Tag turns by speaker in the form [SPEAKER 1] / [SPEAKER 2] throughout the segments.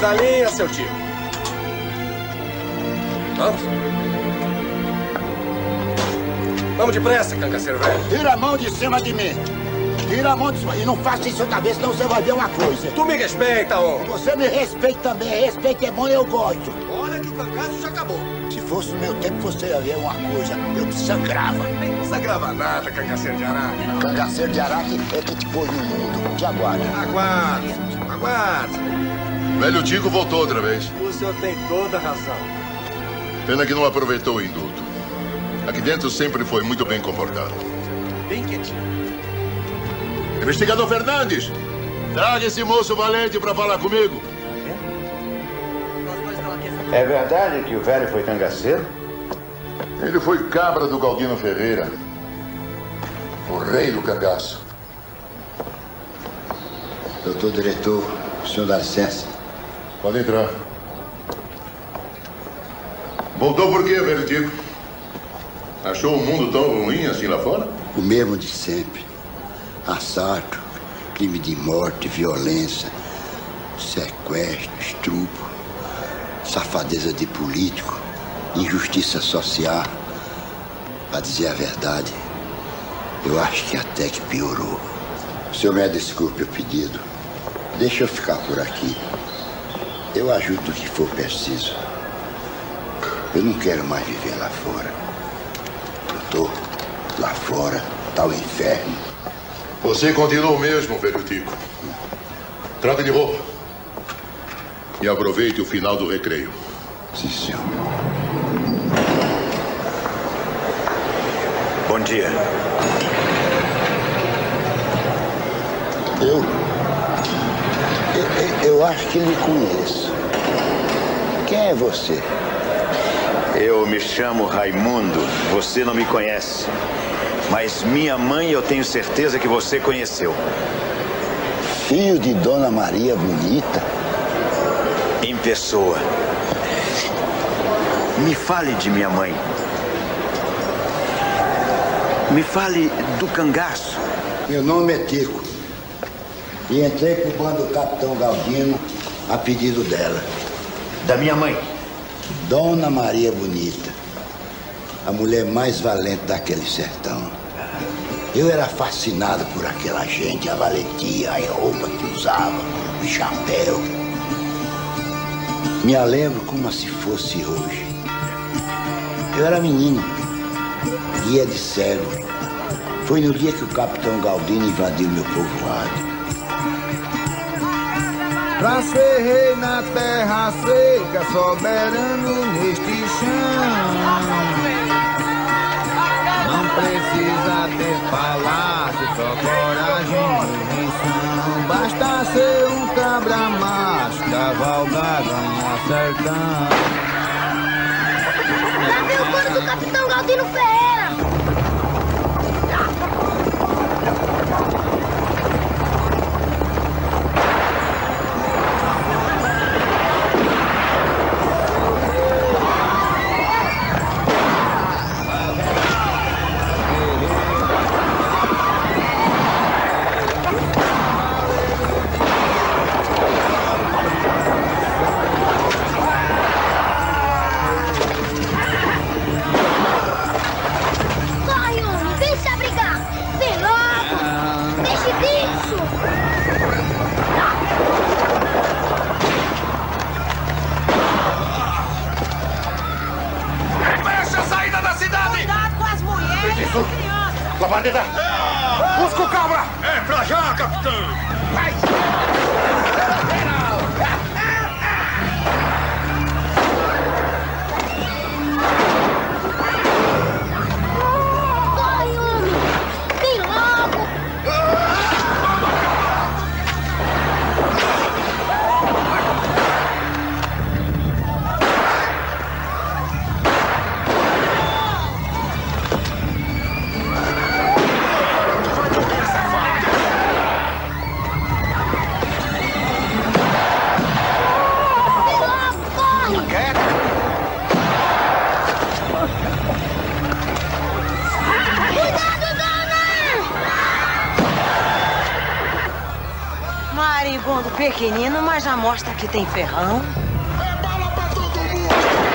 [SPEAKER 1] na linha, seu tio. Vamos? Vamos depressa, cangaceiro velho.
[SPEAKER 2] Tira a mão de cima de mim. Tira a mão de cima. E não faça isso outra vez, senão você vai ver uma coisa.
[SPEAKER 1] Tu me respeita, homem.
[SPEAKER 2] Você me respeita também. Respeito é bom e eu gosto.
[SPEAKER 1] Olha que o cangaço já acabou.
[SPEAKER 2] Se fosse no meu tempo, você ia ver uma coisa. Eu te sangrava.
[SPEAKER 1] Não sangrava nada, cangaceiro de araque.
[SPEAKER 2] Cangaceiro de araque é que te pôs no mundo. Te aguarda.
[SPEAKER 1] Aguarde, aguarde.
[SPEAKER 3] Velho Tico voltou outra vez.
[SPEAKER 1] O senhor tem toda a razão.
[SPEAKER 3] Pena que não aproveitou o indulto. Aqui dentro sempre foi muito bem comportado.
[SPEAKER 1] Bem quietinho.
[SPEAKER 3] Investigador Fernandes, traga esse moço valente para falar comigo.
[SPEAKER 4] É verdade que o velho foi cangaceiro?
[SPEAKER 3] Ele foi cabra do Galdino Ferreira, o rei do cangaço.
[SPEAKER 2] Doutor diretor, o senhor dá licença?
[SPEAKER 3] Pode entrar. Voltou por quê, velho Tico? Achou o mundo tão ruim assim lá fora?
[SPEAKER 2] O mesmo de sempre. Assalto, crime de morte, violência, sequestro, estupro, safadeza de político, injustiça social. Para dizer a verdade, eu acho que até que piorou. O senhor me desculpe o pedido. Deixa eu ficar por aqui. Eu ajudo o que for preciso. Eu não quero mais viver lá fora. Doutor, lá fora tá o inferno.
[SPEAKER 3] Você continua o mesmo, velho Tico. Troca de roupa. E aproveite o final do recreio.
[SPEAKER 2] Sim, senhor.
[SPEAKER 4] Bom dia.
[SPEAKER 2] Eu acho que lhe conheço. Quem é você?
[SPEAKER 4] Eu me chamo Raimundo. Você não me conhece. Mas minha mãe eu tenho certeza que você conheceu.
[SPEAKER 2] Filho de Dona Maria Bonita?
[SPEAKER 4] Em pessoa. Me fale de minha mãe. Me fale do cangaço.
[SPEAKER 2] Meu nome é Tico. E entrei pro bando do Capitão Galdino a pedido dela.
[SPEAKER 4] Da minha mãe?
[SPEAKER 2] Dona Maria Bonita. A mulher mais valente daquele sertão. Eu era fascinado por aquela gente, a valentia, a roupa que usava, o chapéu. Me lembro como se fosse hoje. Eu era menino, guia de cego. Foi no dia que o Capitão Galdino invadiu meu povoado.
[SPEAKER 5] Pra ser rei na terra seca, soberano neste chão. Não precisa ter palácio, só coragem e missão. Basta ser um cabra macho, cavalgar, ganhar sertão.
[SPEAKER 6] Lá vem o bando do Capitão Galdino Ferreira!
[SPEAKER 3] Lavandeta!
[SPEAKER 1] Busca o cabra!
[SPEAKER 3] É pra já, capitão!
[SPEAKER 1] Vai!
[SPEAKER 6] Corre, homem! Vem logo!
[SPEAKER 7] Marimbondo pequenino, mas já mostra que tem ferrão.
[SPEAKER 1] É bala pra todo mundo!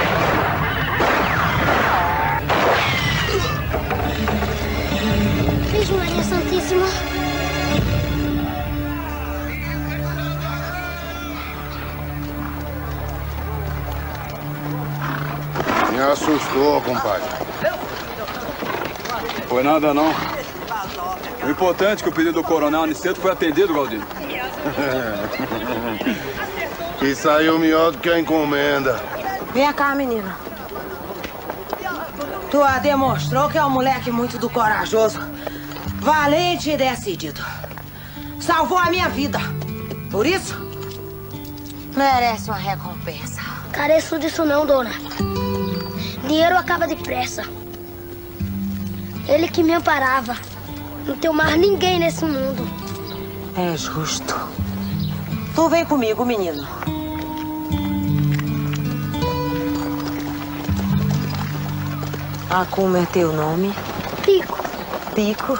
[SPEAKER 6] Virgem Maria Santíssima.
[SPEAKER 3] Me assustou, compadre.
[SPEAKER 8] Foi nada, não. O importante é que o pedido do coronel Aniceto foi atendido, Galdino.
[SPEAKER 3] E saiu melhor do que a encomenda.
[SPEAKER 7] Vem cá, menino. Tu demonstrou que é um moleque muito do corajoso, valente e decidido. Salvou a minha vida. Por isso, merece uma recompensa.
[SPEAKER 6] Careço disso não, dona. Dinheiro acaba depressa. Ele que me amparava. Não tem mais ninguém nesse mundo.
[SPEAKER 7] É justo. Tu vem comigo, menino. Como é teu nome?
[SPEAKER 6] Pico.
[SPEAKER 7] Pico.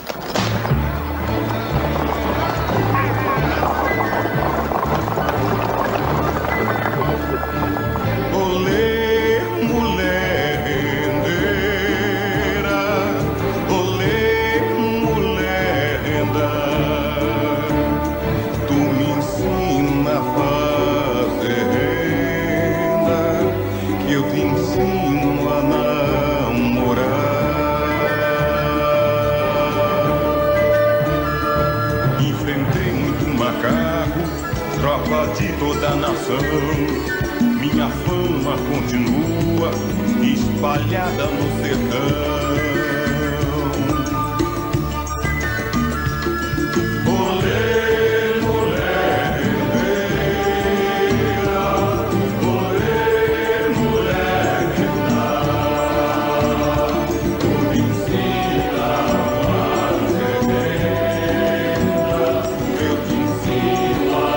[SPEAKER 9] Olê, mulher rendeira. Olê, mulher renda. Tu me ensina a fazer renda, que eu te ensino a tropa de toda a nação. Minha fama continua espalhada no sertão. Olê, mulher rendeira. Olê, mulher rendeira. Tu me ensina a fazer renda, eu te ensino a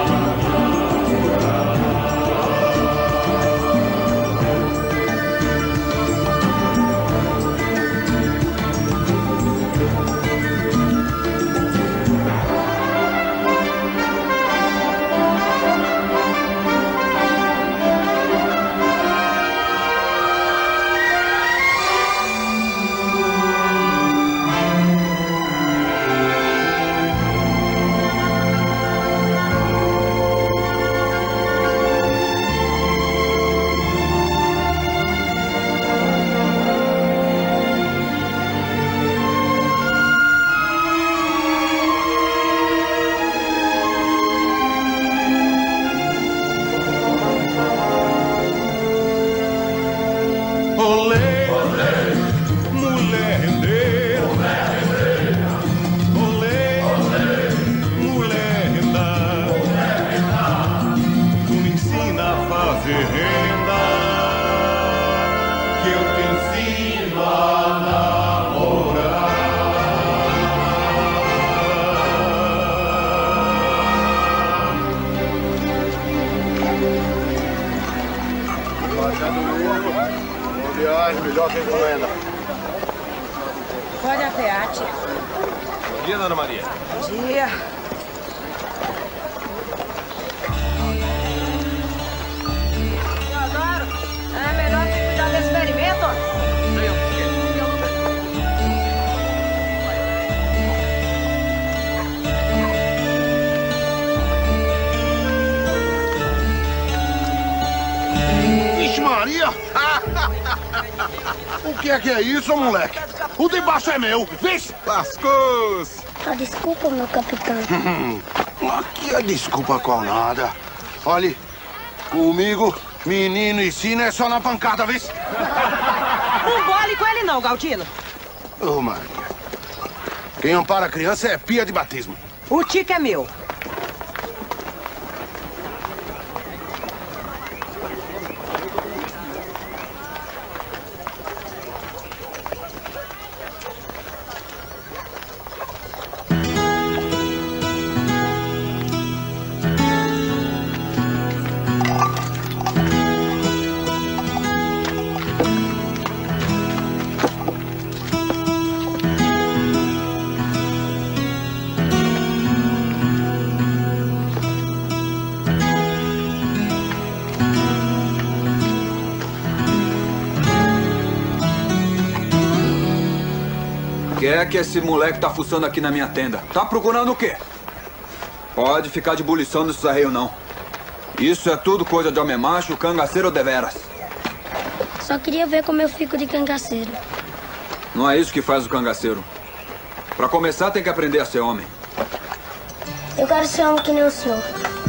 [SPEAKER 1] melhor que encomenda.
[SPEAKER 7] Pode apear, tia.
[SPEAKER 1] Bom dia, dona Maria.
[SPEAKER 7] Bom dia. Teodoro, é melhor você cuidar desse experimento?
[SPEAKER 1] Vixe Maria! O que é isso, moleque? O de baixo é meu! Vixe! Lascou-se!
[SPEAKER 6] Desculpa, meu capitão.
[SPEAKER 1] Aqui é desculpa com nada. Olhe, comigo, menino ensina é só na pancada, viu?
[SPEAKER 7] Não bole com ele não, Galdino.
[SPEAKER 1] Ô, Maria. Quem ampara a criança é pia de batismo.
[SPEAKER 7] O Tico é meu.
[SPEAKER 8] é que esse moleque tá fuçando aqui na minha tenda? Tá procurando o quê? Pode ficar de bulição nesses arreios, não. Isso é tudo coisa de homem macho, cangaceiro deveras.
[SPEAKER 6] Só queria ver como eu fico de cangaceiro.
[SPEAKER 8] Não é isso que faz o cangaceiro. Pra começar, tem que aprender a ser homem.
[SPEAKER 6] Eu quero ser homem que nem o senhor.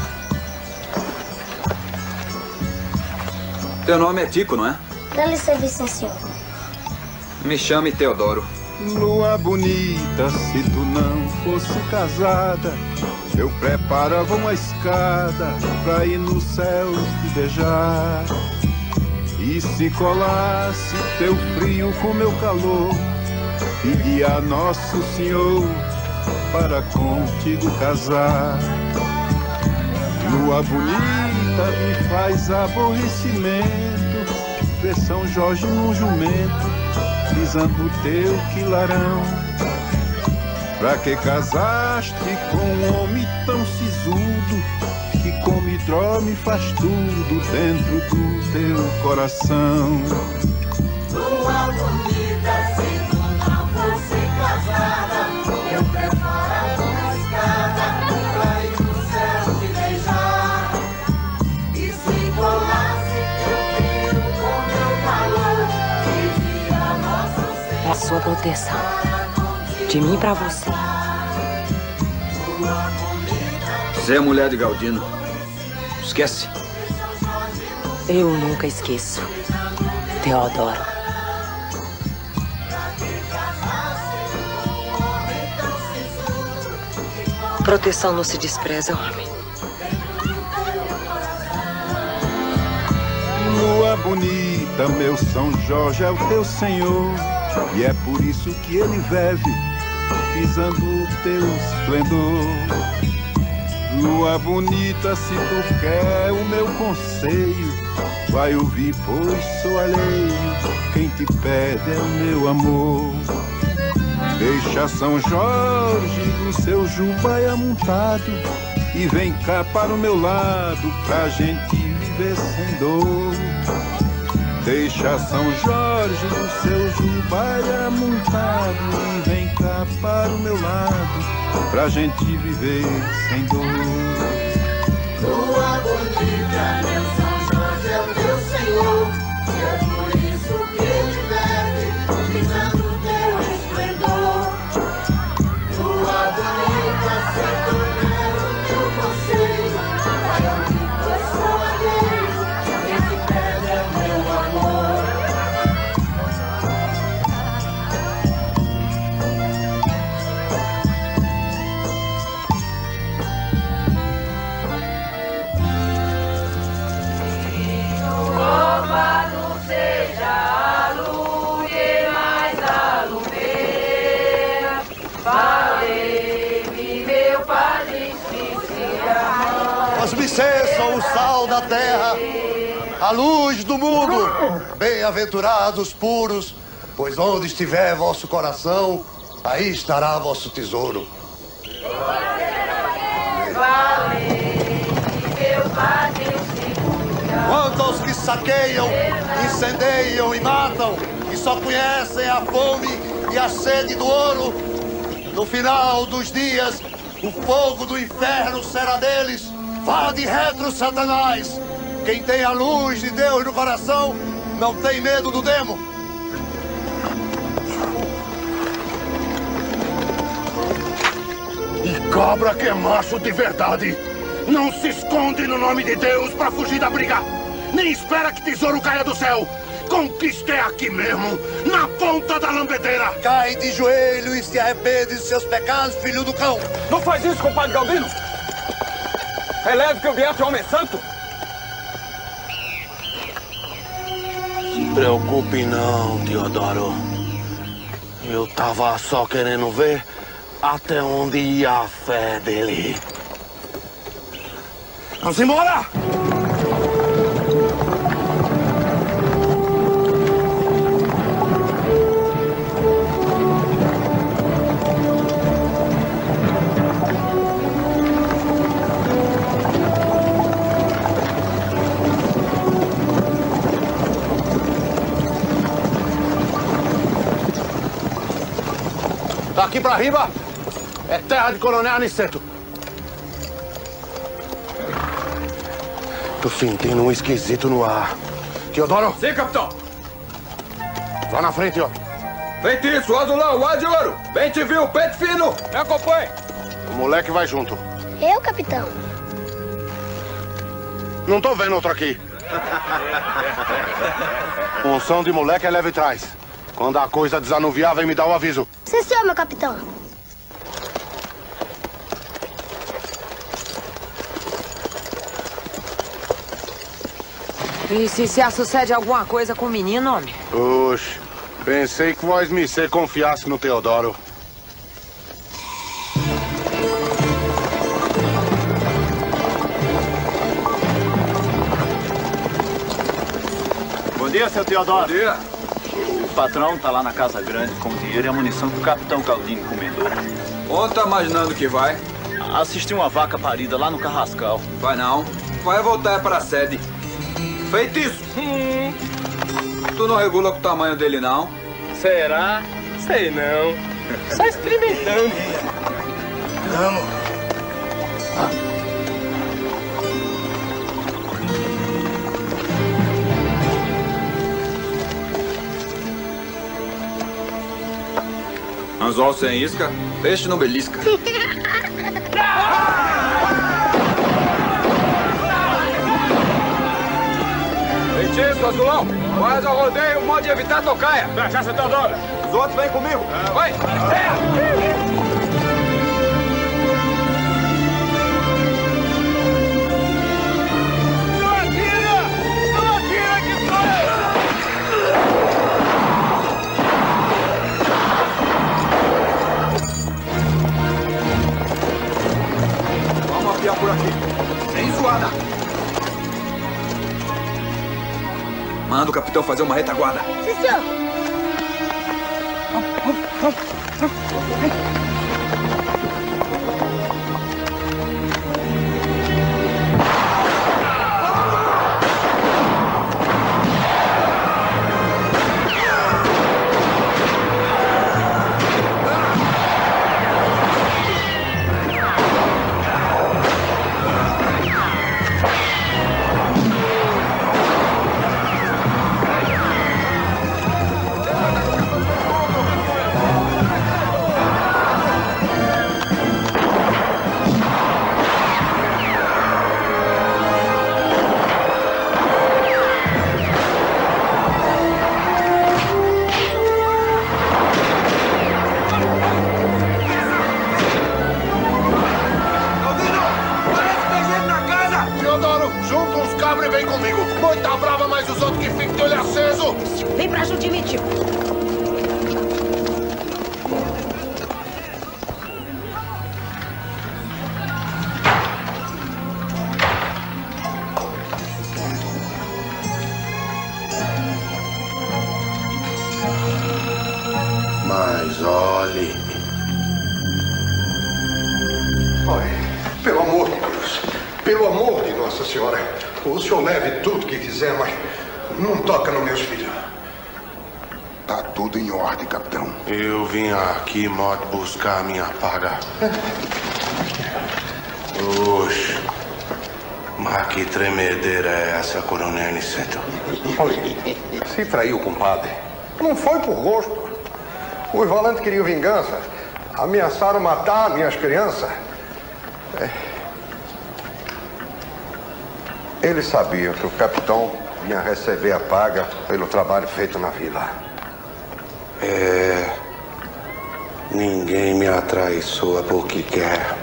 [SPEAKER 8] Teu nome é Tico, não é?
[SPEAKER 6] Dá-lhe serviço, senhor.
[SPEAKER 8] Me chame Teodoro.
[SPEAKER 9] Lua bonita, se tu não fosse casada, eu preparava uma escada pra ir no céu te beijar. E se colasse teu frio com meu calor, pedia a Nosso Senhor para contigo casar. Lua bonita, me faz aborrecimento ver São Jorge num jumento pisando teu quilarão. Pra que casaste com um homem tão sisudo, que come, dorme, faz tudo dentro do teu coração?
[SPEAKER 10] Lua bonita, se tu não fosse casada, eu preparava uma escada pra ir no céu te beijar. E se colasse teu frio com meu calor, pedia Nosso Senhor
[SPEAKER 7] a sua proteção. De mim pra você.
[SPEAKER 8] Você é mulher de Galdino. Esquece.
[SPEAKER 7] Eu nunca esqueço. Teodoro. Proteção não se despreza, homem.
[SPEAKER 9] Lua bonita, meu São Jorge é o teu senhor, e é por isso que ele vive pisando o teu esplendor. Lua bonita, se tu quer o meu conselho, vai ouvir, pois sou alheio, quem te pede é o meu amor. Deixa São Jorge no seu jubaia montado e vem cá para o meu lado pra gente viver sem dor. Deixa São Jorge no seu jubaia montado e vem cá para o meu lado pra gente viver sem dor.
[SPEAKER 10] Lua bonita, meu São Jorge é o teu senhor, e é por isso que ele bebe, pisando o teu esplendor. Lua bonita, se tu quer o meu conselho, vai ouvir, pois sou alheio, quem te pede é o meu amor.
[SPEAKER 11] Louvado seja a lua e mais a lumeira, valei-me meu Padre Cícera.
[SPEAKER 1] Mas vocês são o sal da terra, a luz do mundo. Bem-aventurados puros, pois onde estiver vosso coração, aí estará vosso tesouro.
[SPEAKER 11] Valei-me meu Padre Cícera.
[SPEAKER 1] Quanto aos que saqueiam, incendeiam e matam, e só conhecem a fome e a sede do ouro, no final dos dias, o fogo do inferno será deles. Vá de retro, Satanás! Quem tem a luz de Deus no coração, não tem medo do demo.
[SPEAKER 12] E cabra que é macho de verdade, não se esconde no nome de Deus pra fugir da briga. Nem espera que tesouro caia do céu. Conquista é aqui mesmo, na ponta da lambedeira.
[SPEAKER 1] Cai de joelho e se arrepende de seus pecados, filho do cão.
[SPEAKER 8] Não faz isso, compadre Galdino. Releve que o Beato é homem santo.
[SPEAKER 12] Se preocupe não, Teodoro. Eu tava só querendo ver até onde ia a fé dele. Vamos embora! Daqui pra riba é terra de Coronel Aniceto. Tô sentindo um esquisito no ar. Teodoro?
[SPEAKER 8] Sim, capitão.
[SPEAKER 12] Vá na frente, ó.
[SPEAKER 8] Feitiço, azulão, o ar de ouro. Bem te viu, peito fino. Me acompanhe.
[SPEAKER 12] O moleque vai junto.
[SPEAKER 6] Eu, capitão.
[SPEAKER 12] Não tô vendo outro aqui. Função de moleque é leve trás. Quando a coisa desanuviar, vem me dar o aviso.
[SPEAKER 6] Sim, senhor, meu capitão.
[SPEAKER 7] E se sucede alguma coisa com o menino, homem?
[SPEAKER 12] Oxe, pensei que vós me confiasse no Teodoro.
[SPEAKER 13] Bom dia, seu Teodoro.
[SPEAKER 8] Bom dia.
[SPEAKER 13] O patrão tá lá na Casa Grande com o dinheiro e a munição que o capitão Caldini encomendou.
[SPEAKER 8] Onde tá imaginando que vai?
[SPEAKER 13] Assistir uma vaca parida lá no Carrascal.
[SPEAKER 8] Vai não. Vai voltar para a sede. Feitiço. Tu não regula com o tamanho dele, não?
[SPEAKER 14] Será? Sei não. Só experimentando.
[SPEAKER 1] Vamos.
[SPEAKER 8] Anzol sem isca, peixe não belisca. Feitiço, azulão. Faz ao rodeio o modo de evitar a tocaia.
[SPEAKER 14] Já, seu Teodoro.
[SPEAKER 8] Os outros vêm comigo. Vai.
[SPEAKER 14] Não atira! Não atira que sai!
[SPEAKER 8] Vamos apiar por aqui. Sem zoada. Manda o capitão fazer uma retaguarda.
[SPEAKER 6] Sim, senhor.
[SPEAKER 7] Vem pra junto de mim, tio.
[SPEAKER 12] Mas olhe.
[SPEAKER 1] Olha, pelo amor de Deus, pelo amor de Nossa Senhora, o senhor leve tudo que quiser, mas não toca nos meus filhos.
[SPEAKER 12] Tá tudo em ordem, capitão. Eu vim aqui, modo, buscar a minha paga. Oxe. Mas que tremedeira é essa, Coronel Aniceto?
[SPEAKER 1] Olha, se traiu, compadre. Não foi por gosto. Os volantes queriam vingança. Ameaçaram matar minhas crianças. Eles sabiam que o capitão vinha receber a paga pelo trabalho feito na vila.
[SPEAKER 12] Ninguém me atraiçoa porque quer.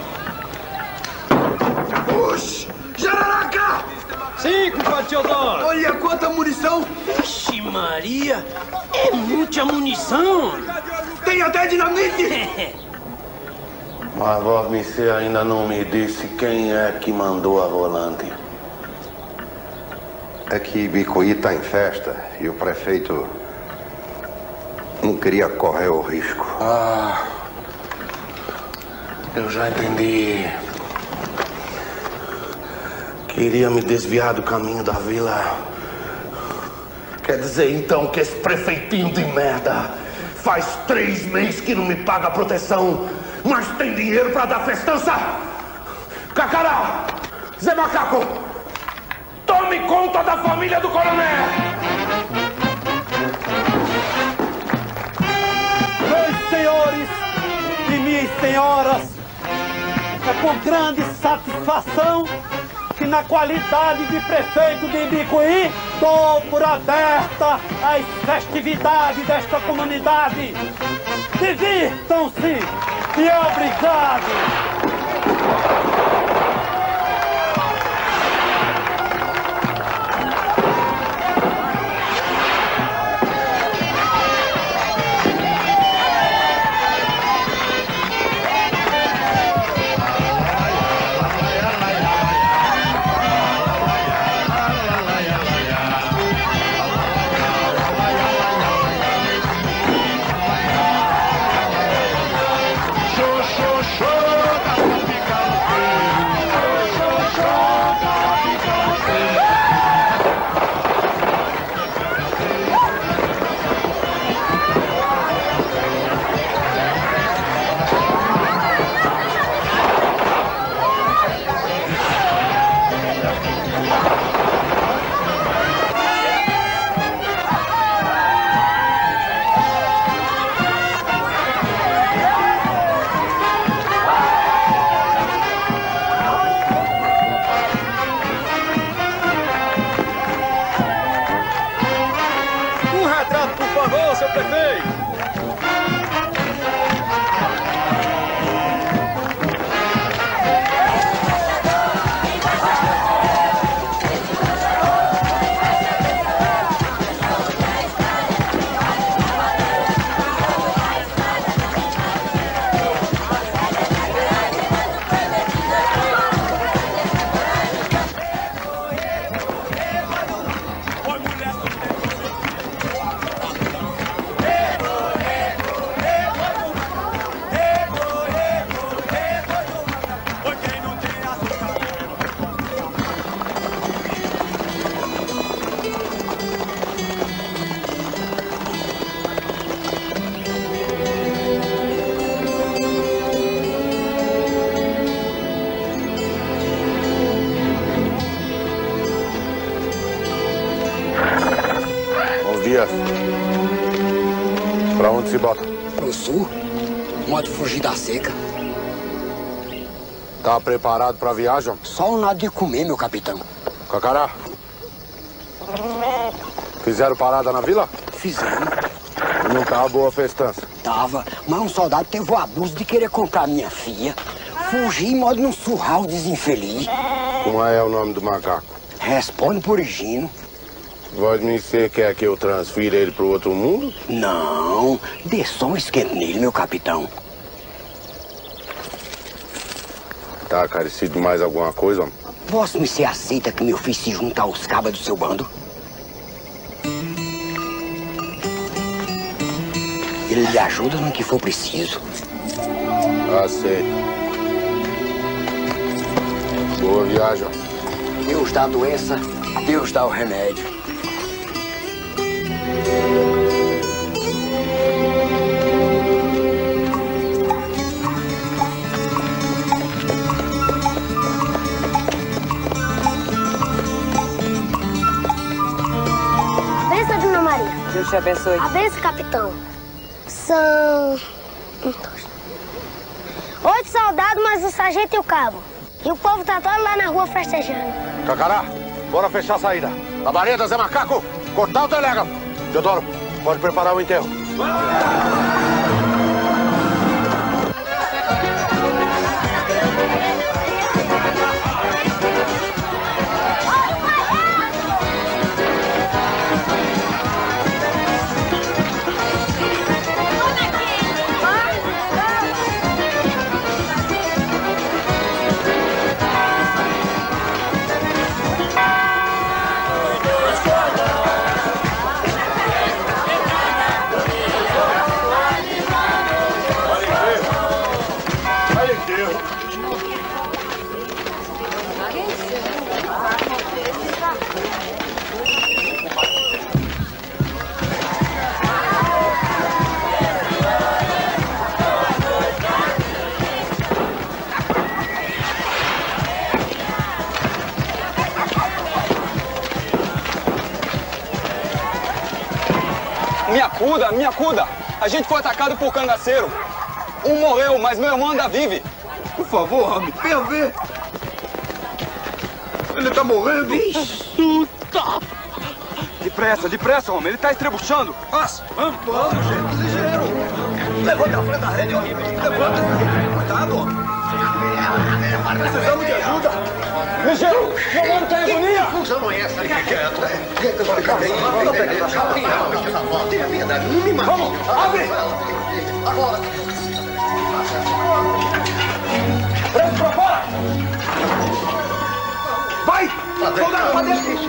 [SPEAKER 8] Oxi! Jararaca!
[SPEAKER 14] Sim, compadre Teodoro.
[SPEAKER 8] Olha quanta munição!
[SPEAKER 14] Vixe Maria, é muita munição.
[SPEAKER 8] Tem até dinamite!
[SPEAKER 12] Mas você ainda não me disse quem é que mandou a volante.
[SPEAKER 1] É que Bicuí está em festa e o prefeito não queria correr o risco.
[SPEAKER 12] Ah, eu já entendi. Queria me desviar do caminho da vila. Quer dizer, então, que esse prefeitinho de merda Faz 3 meses que não me paga a proteção, mas tem dinheiro pra dar festança? Cacará! Zé Macaco! Tome conta da família do coronel!
[SPEAKER 15] Meus senhores e minhas senhoras, é com grande satisfação que, na qualidade de prefeito de Ibicuí, dou por aberta as festividades desta comunidade. Divirtam-se e obrigado!
[SPEAKER 12] Pra onde se bota?
[SPEAKER 16] Pro sul, modo fugir da seca.
[SPEAKER 12] Tá preparado pra viagem?
[SPEAKER 16] Só um nada de comer, meu capitão.
[SPEAKER 12] Cacará, fizeram parada na vila?
[SPEAKER 16] Fizemos.
[SPEAKER 12] Não tava boa a festança?
[SPEAKER 16] Tava, mas um soldado teve o abuso de querer comprar minha filha. Fugi em modo num surral desinfeliz.
[SPEAKER 12] Como é o nome do macaco?
[SPEAKER 16] Responde por Higino.
[SPEAKER 12] Você quer que eu transfira ele pro outro mundo?
[SPEAKER 16] Não, dê só um esquento nele, meu capitão.
[SPEAKER 12] Tá carecido de mais alguma coisa, homem?
[SPEAKER 16] Vossa me aceita que meu filho se junta aos cabas do seu bando? Ele lhe ajuda no que for preciso.
[SPEAKER 12] Aceito. Boa viagem.
[SPEAKER 16] Deus dá a doença, Deus dá o remédio.
[SPEAKER 6] Benção, Dona Maria.
[SPEAKER 7] Deus te abençoe.
[SPEAKER 6] A benção, capitão. São 8 soldados, mais o sargento e o cabo. E o povo tá todo lá na rua festejando.
[SPEAKER 12] Cacará, bora fechar a saída. Labareda, Zé Macaco, cortar o telégrafo. Teodoro, pode preparar o enterro.
[SPEAKER 8] ajuda, me acuda! A gente foi atacado por cangaceiro. Um morreu, mas meu irmão ainda vive.
[SPEAKER 3] Por favor, homem, venha ver. Ele tá morrendo.
[SPEAKER 8] Puta! Depressa, homem. Ele tá estrebuchando. Vamos, gente. Ligeiro. Levanta a frente da rede, homem. Levanta. Cuidado, homem. Precisamos de ajuda. Ligeiro, meu nome tá em agonia.
[SPEAKER 1] Que confusão é essa? Fique quieto. Tenha piedade, não me mate.
[SPEAKER 8] Vamos, abre.
[SPEAKER 1] Agora.
[SPEAKER 8] Preso pra fora. Vai. Soldado, pra dentro.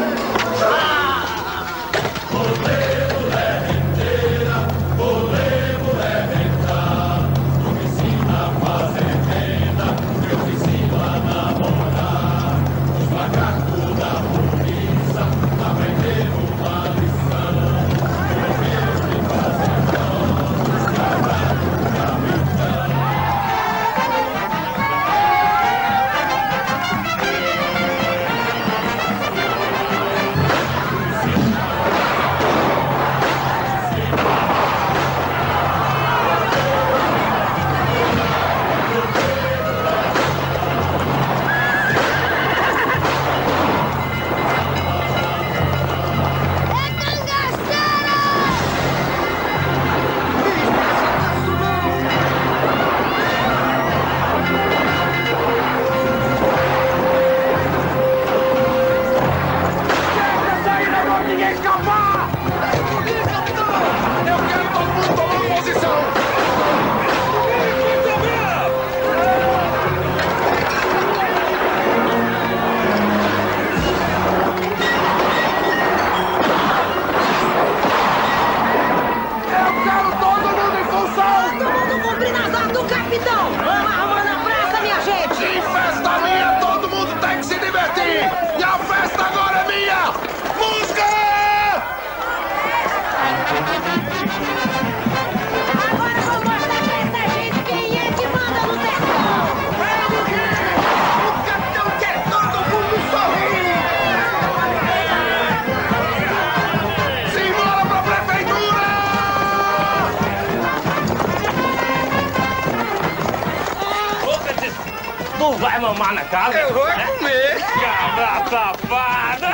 [SPEAKER 14] Vai mamar na casa?
[SPEAKER 8] Eu vou comer.
[SPEAKER 14] Cabra safada!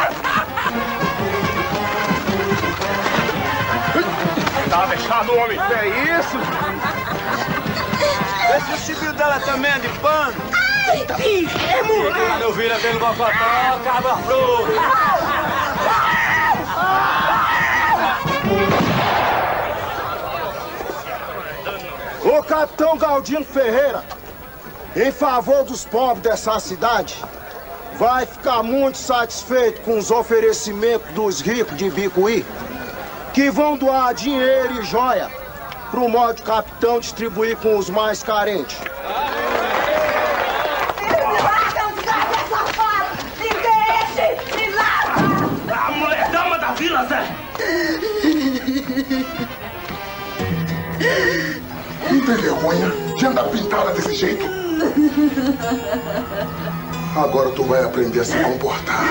[SPEAKER 14] Tá fechado, homem.
[SPEAKER 8] É isso? Esse vestido dela também é de pano.
[SPEAKER 14] Ai, bicho, é moleque.
[SPEAKER 8] Meu filho é dele bocotó, cabra fruta.
[SPEAKER 17] Ô, Capitão Galdino Ferreira, em favor dos pobres dessa cidade, vai ficar muito satisfeito com os oferecimentos dos ricos de Bicuí, que vão doar dinheiro e joia pro modo capitão distribuir com os mais carentes.
[SPEAKER 14] A mulher dama da vila, Zé!
[SPEAKER 3] Não tem vergonha de andar pintada desse jeito? Agora tu vai aprender a se comportar.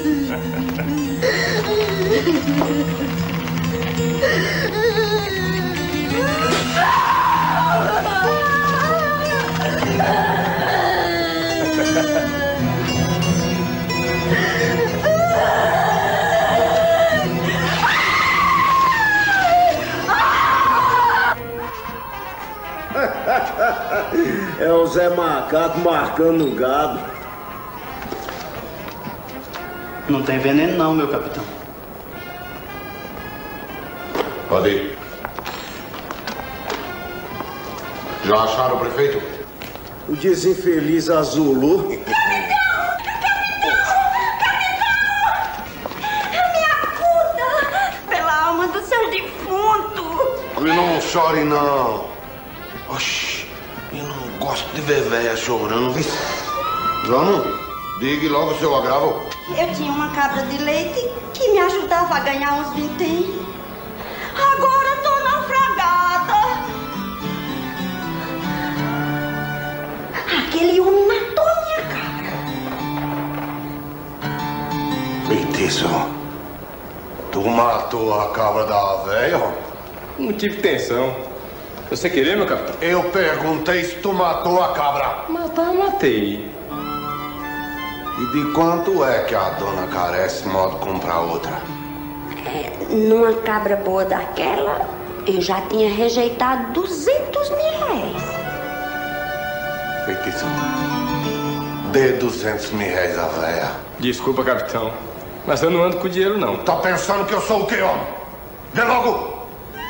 [SPEAKER 17] É o Zé Macaco marcando o gado.
[SPEAKER 13] Não tem veneno não, meu capitão.
[SPEAKER 3] Pode ir. Já acharam o prefeito?
[SPEAKER 17] O desinfeliz azulou.
[SPEAKER 12] E não chore, não. Oxi, eu não gosto de ver véia chorando.
[SPEAKER 3] Vamos, diga logo o seu agravo.
[SPEAKER 18] Eu tinha uma cabra de leite que me ajudava a ganhar uns vinténs. Agora tô naufragada. Aquele homem matou minha cabra.
[SPEAKER 12] Feitiço, tu matou a cabra da véia?
[SPEAKER 19] Não tive intenção. Você queria, meu capitão?
[SPEAKER 12] Eu perguntei se tu matou a cabra.
[SPEAKER 19] Matar, matei.
[SPEAKER 12] E de quanto é que a dona carece modo comprar outra?
[SPEAKER 18] Numa cabra boa daquela, eu já tinha rejeitado 200 mil reais.
[SPEAKER 12] Feitiço. Dê 200 mil reais à véia.
[SPEAKER 19] Desculpa, capitão. Mas eu não ando com dinheiro, não.
[SPEAKER 12] Tá pensando que eu sou o quê, homem? Dê logo!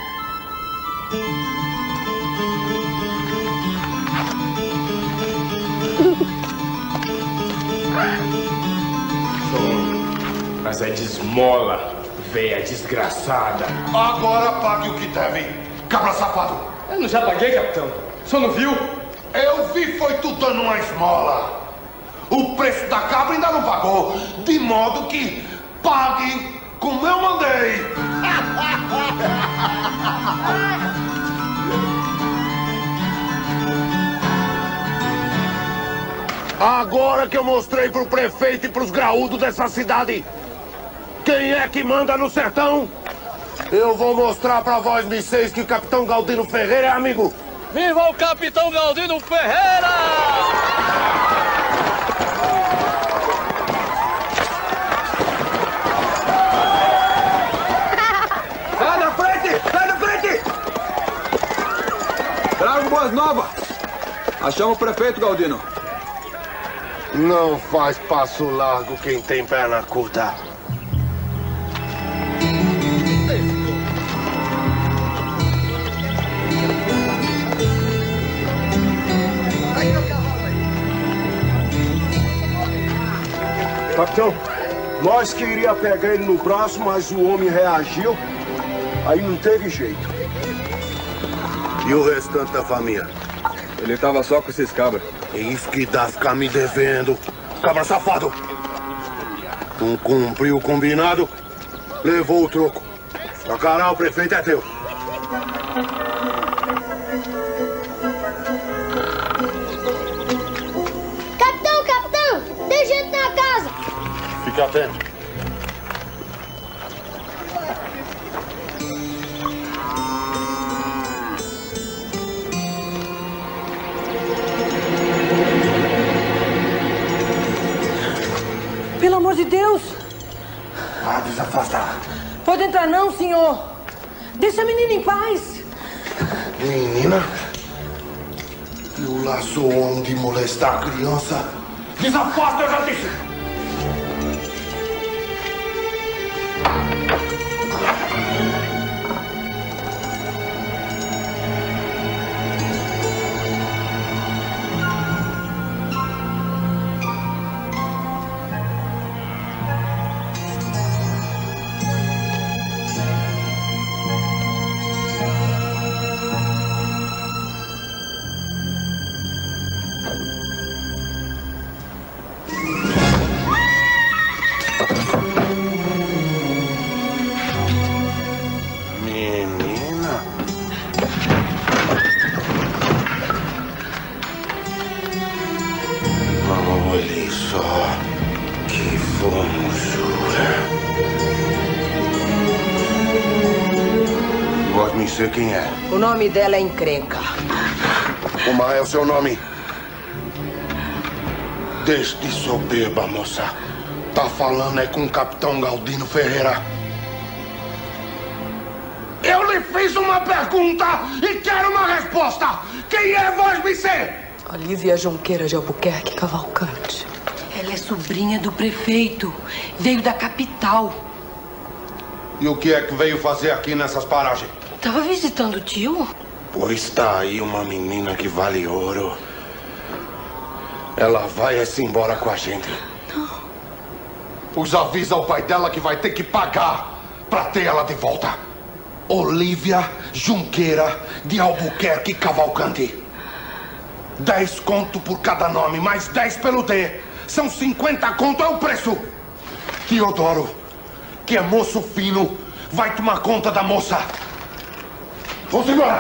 [SPEAKER 19] Mas é de esmola, véia desgraçada.
[SPEAKER 12] Agora pague o que deve, cabra safado.
[SPEAKER 19] Eu não já paguei, capitão. O senhor não viu?
[SPEAKER 12] Eu vi, foi tu dando uma esmola. O preço da cabra ainda não pagou, de modo que pague como eu mandei. Agora que eu mostrei pro prefeito e pros graúdos dessa cidade quem é que manda no sertão, eu vou mostrar pra vós, vocês, que o Capitão Galdino Ferreira é amigo.
[SPEAKER 14] Viva o Capitão Galdino Ferreira!
[SPEAKER 8] Sai da frente! Sai da frente! Trago boas novas! Achamos o prefeito, Galdino.
[SPEAKER 12] Não faz passo largo quem tem perna curta.
[SPEAKER 17] Capitão, nós queria pegar ele no braço, mas o homem reagiu, aí não teve jeito.
[SPEAKER 12] E o restante da família?
[SPEAKER 8] Ele tava só com esses cabras.
[SPEAKER 12] É isso que dá ficar me devendo, cabra safado. Não cumpriu o combinado, levou o troco. Sacará, o prefeito é teu.
[SPEAKER 6] Capitão, tem gente na casa.
[SPEAKER 12] Fique atento.
[SPEAKER 7] Pelo amor de Deus!
[SPEAKER 12] Vá desafastar.
[SPEAKER 7] Pode entrar não, senhor. Deixa a menina em paz.
[SPEAKER 12] Menina? Eu lá sou homem de molestar a criança. Desafasta, eu já disse! Olhe só, que formosura. Pode me dizer quem é?
[SPEAKER 7] O nome dela é Encrenca.
[SPEAKER 12] Como é o seu nome? Deixe de soberba, moça. Tá falando é com o Capitão Galdino Ferreira. Eu lhe fiz uma pergunta e quero uma resposta. Quem é vós, Vicê?
[SPEAKER 20] Olívia Junqueira de Albuquerque Cavalcante.
[SPEAKER 7] Ela é sobrinha do prefeito. Veio da capital.
[SPEAKER 12] E o que é que veio fazer aqui nessas paragens?
[SPEAKER 7] Tava visitando o tio?
[SPEAKER 12] Pois tá aí uma menina que vale ouro. Ela vai se embora com a gente.
[SPEAKER 20] Não.
[SPEAKER 12] Os avisa ao pai dela que vai ter que pagar pra ter ela de volta. Olívia Junqueira de Albuquerque Cavalcante. 10 conto por cada nome, mais 10 pelo D. São 50 conto, é o preço. Teodoro, que é moço fino, vai tomar conta da moça. Vamos embora.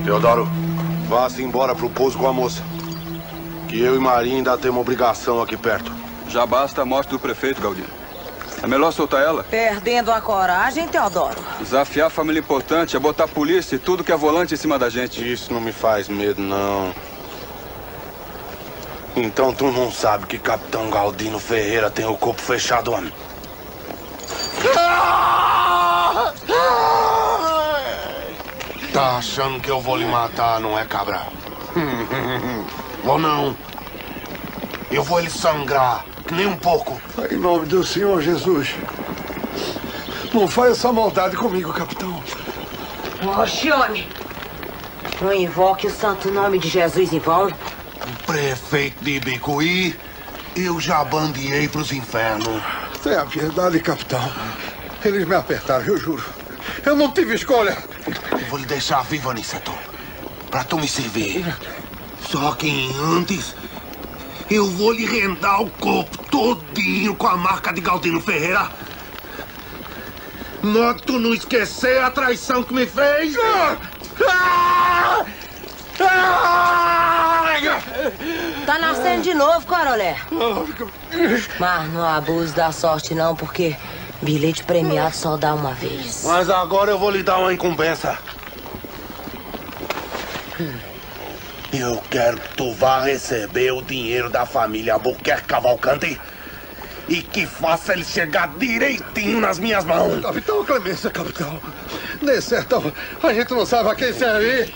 [SPEAKER 17] Teodoro, vá-se embora pro pouso com a moça. Que eu e Maria ainda temos obrigação aqui perto.
[SPEAKER 8] Já basta a morte do prefeito, Galdino. É melhor soltar ela.
[SPEAKER 7] Perdendo a coragem, Teodoro.
[SPEAKER 8] Desafiar a família importante é botar a polícia e tudo que é volante em cima da gente.
[SPEAKER 17] Isso não me faz medo, não. Então tu não sabe que Capitão Galdino Ferreira tem o corpo fechado, homem? Tá achando que eu vou lhe matar, não é, cabra? Vou não. Eu vou lhe sangrar, que nem um pouco.
[SPEAKER 1] Em nome do Senhor Jesus. Não faz essa maldade comigo, capitão.
[SPEAKER 7] Oxe, homem. Não invoque o santo nome de Jesus em vão.
[SPEAKER 17] Prefeito de Ibicuí, eu já bandeei pros infernos.
[SPEAKER 1] Tenha piedade, capitão. Eles me apertaram, eu juro. Eu não tive escolha.
[SPEAKER 17] Eu vou lhe deixar vivo, Aniceto, pra tu me servir. Só que antes, eu vou lhe rendar o corpo todinho com a marca de Galdino Ferreira. Não que tu não esquecer a traição que me fez.
[SPEAKER 7] Tá nascendo de novo, Corolé. Mas não abuse da sorte, não, porque bilhete premiado só dá uma vez.
[SPEAKER 17] Mas agora eu vou lhe dar uma incumbença. Eu quero que tu vá receber o dinheiro da família Albuquerque Cavalcante e que faça ele chegar direitinho nas minhas mãos.
[SPEAKER 1] Capitão, clemência, capitão. Nesse sertão, a gente não sabe a quem serve.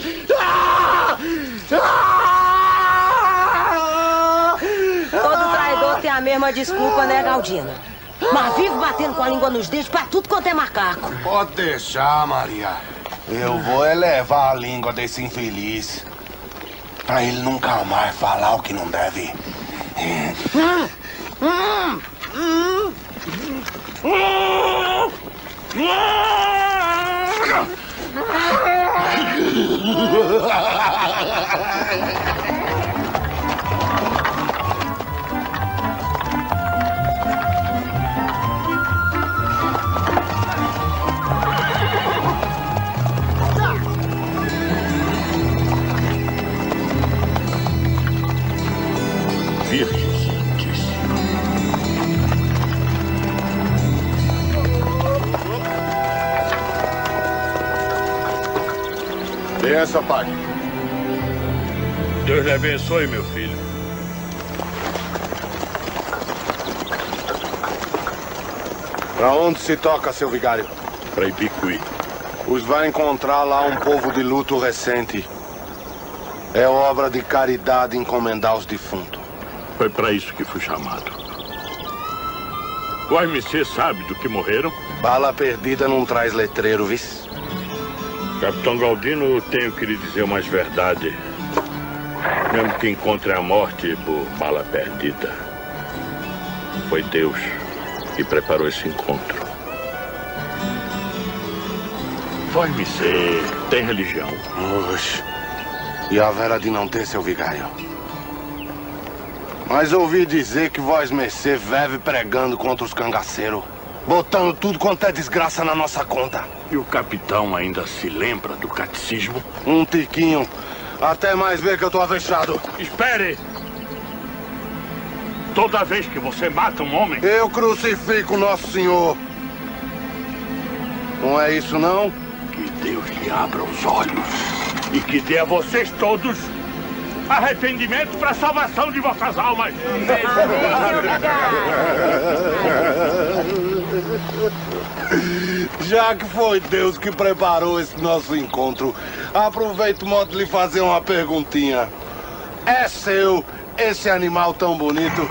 [SPEAKER 7] Todo traidor tem a mesma desculpa, né, Galdino? Mas vive batendo com a língua nos dentes pra tudo quanto é macaco.
[SPEAKER 17] Pode deixar, Maria. Eu vou elevar a língua desse infeliz pra ele nunca mais falar o que não deve.
[SPEAKER 3] Virgem Santíssima.
[SPEAKER 17] Benção, pai.
[SPEAKER 3] Deus lhe abençoe, meu filho.
[SPEAKER 17] Pra onde se toca, seu vigário?
[SPEAKER 3] Pra Ibicuí.
[SPEAKER 17] Os vai encontrar lá um povo de luto recente. É obra de caridade encomendar os defuntos.
[SPEAKER 3] Foi pra isso que fui chamado. O AMC sabe do que morreram?
[SPEAKER 17] Bala perdida não traz letreiro, vice.
[SPEAKER 3] Capitão Galdino, tenho que lhe dizer umas verdades. Mesmo que encontre a morte por bala perdida. Foi Deus que preparou esse encontro. O AMC tem religião.
[SPEAKER 17] Oxe. E a vera de não ter, seu vigário? Mas ouvi dizer que vós mercê vive pregando contra os cangaceiros, botando tudo quanto é desgraça na nossa conta.
[SPEAKER 3] E o capitão ainda se lembra do catecismo?
[SPEAKER 17] Um tiquinho. Até mais ver que eu tô avexado.
[SPEAKER 3] Espere! Toda vez que você mata um homem...
[SPEAKER 17] Eu crucifico Nosso Senhor. Não é isso, não?
[SPEAKER 3] Que Deus lhe abra os olhos e que dê a vocês todos arrependimento para a salvação de vossas almas.
[SPEAKER 17] Já que foi Deus que preparou esse nosso encontro, aproveito o modo de lhe fazer uma perguntinha. É seu esse animal tão bonito?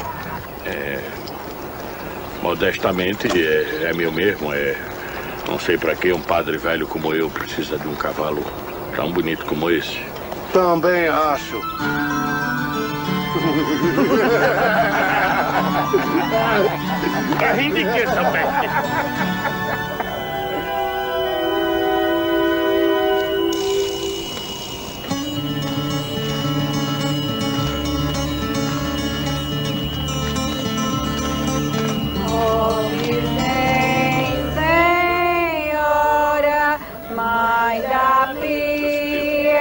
[SPEAKER 3] Modestamente, é meu mesmo. Não sei para que um padre velho como eu precisa de um cavalo tão bonito como esse.
[SPEAKER 17] Também acho.
[SPEAKER 3] Tá rindo de quê, seu mestre?
[SPEAKER 11] Senhora, Mãe da Pia.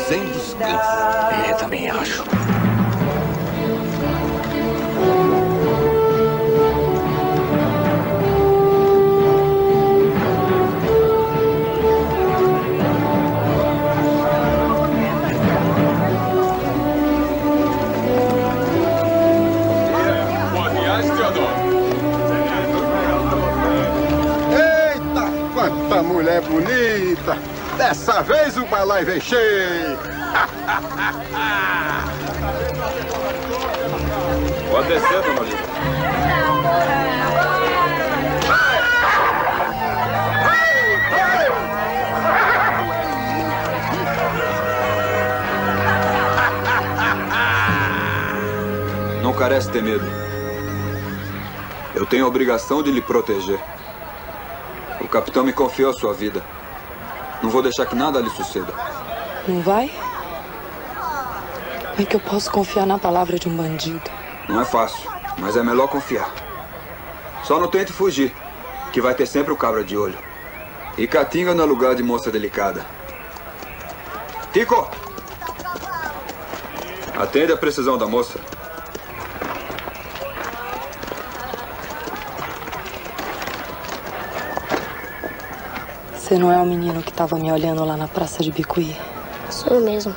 [SPEAKER 21] sem descanso.
[SPEAKER 22] Também acho.
[SPEAKER 9] Quanta mulher bonita! Dessa vez o balai vem cheio!
[SPEAKER 8] Pode descer, dona Olívia.
[SPEAKER 23] Não carece ter medo. Eu tenho a obrigação de lhe proteger. O capitão me confiou a sua vida. Não vou deixar que nada lhe suceda.
[SPEAKER 20] Não vai? É que eu posso confiar na palavra de um bandido.
[SPEAKER 23] Não é fácil, mas é melhor confiar. Só não tente fugir, que vai ter sempre o cabra de olho. E Caatinga não é lugar de moça delicada. Tico! Atende a precisão da moça.
[SPEAKER 20] Você não é o menino que estava me olhando lá na praça de Bicuí?
[SPEAKER 6] Sou eu mesmo.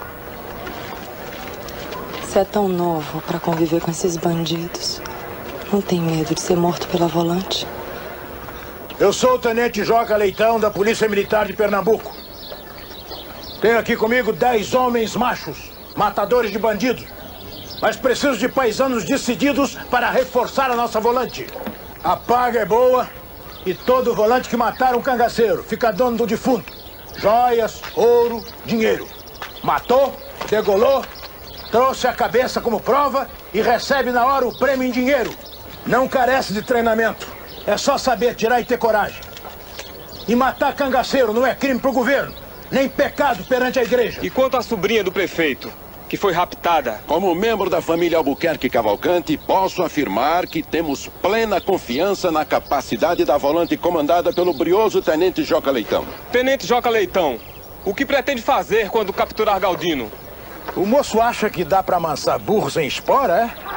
[SPEAKER 20] Você é tão novo para conviver com esses bandidos. Não tem medo de ser morto pela volante?
[SPEAKER 12] Eu sou o Tenente Joca Leitão, da Polícia Militar de Pernambuco. Tenho aqui comigo 10 homens machos, matadores de bandidos. Mas preciso de paisanos decididos para reforçar a nossa volante. A paga é boa e todo volante que matar um cangaceiro fica dono do defunto. Joias, ouro, dinheiro. Matou, degolou, trouxe a cabeça como prova e recebe na hora o prêmio em dinheiro. Não carece de treinamento. É só saber tirar e ter coragem. E matar cangaceiro não é crime pro governo, nem pecado perante a igreja.
[SPEAKER 19] E quanto à sobrinha do prefeito, que foi raptada?
[SPEAKER 12] Como membro da família Albuquerque Cavalcante, posso afirmar que temos plena confiança na capacidade da volante comandada pelo brioso Tenente Joca Leitão.
[SPEAKER 19] Tenente Joca Leitão, o que pretende fazer quando capturar Galdino?
[SPEAKER 12] O moço acha que dá pra amansar burro sem espora, é?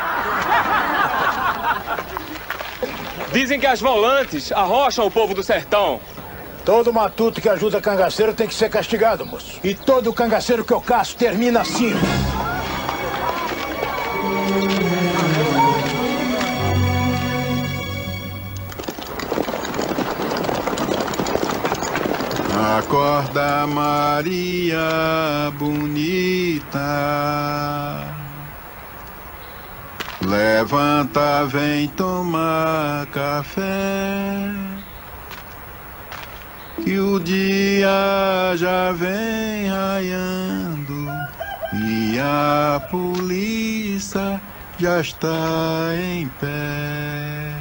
[SPEAKER 19] Dizem que as volantes arrocham o povo do sertão.
[SPEAKER 12] Todo matuto que ajuda cangaceiro tem que ser castigado, moço. E todo cangaceiro que eu caço termina assim.
[SPEAKER 9] Acorda, Maria bonita. Levanta, vem tomar café. Que o dia já vem raiando e a polícia já está em pé.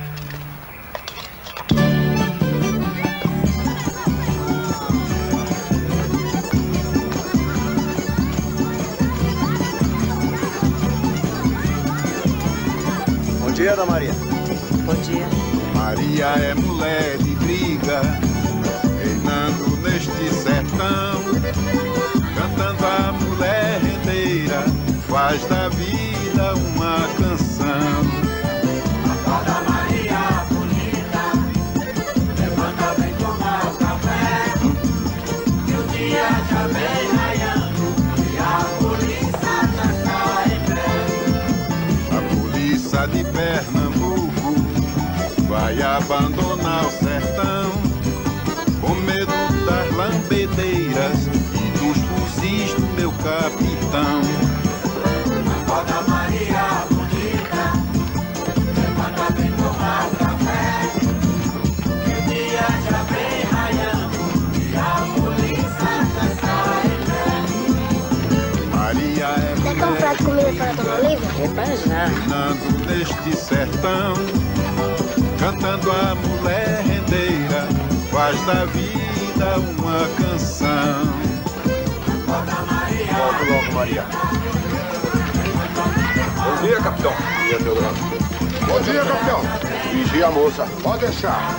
[SPEAKER 8] Bom dia, Dona Maria.
[SPEAKER 20] Bom dia.
[SPEAKER 9] Maria é mulher de briga, reinando neste sertão, cantando a mulher rendeira, faz da vida uma canção.
[SPEAKER 10] Acorda, Maria bonita, levanta, vem tomar o café, que o dia já vem raiando e a polícia já está em pé.
[SPEAKER 9] A polícia de Pernambuco vai abandonar o sertão, com medo das lambedeiras e dos fuzis do meu capitão.
[SPEAKER 10] Acorda, Maria bonita, levanta, vem tomar o café, que o dia já vem raiando e a polícia já está em pé.
[SPEAKER 9] Maria é
[SPEAKER 6] Quer que eu prato de comida para a Dona Olívia?
[SPEAKER 20] É pra já.
[SPEAKER 9] reinando neste sertão, cantando a mulher rendeira, faz da vida uma canção.
[SPEAKER 8] Volto logo, Maria.
[SPEAKER 23] Bom dia, capitão.
[SPEAKER 8] Bom dia, Teodoro.
[SPEAKER 12] Bom dia, capitão.
[SPEAKER 8] Vigia a moça.
[SPEAKER 12] Pode deixar.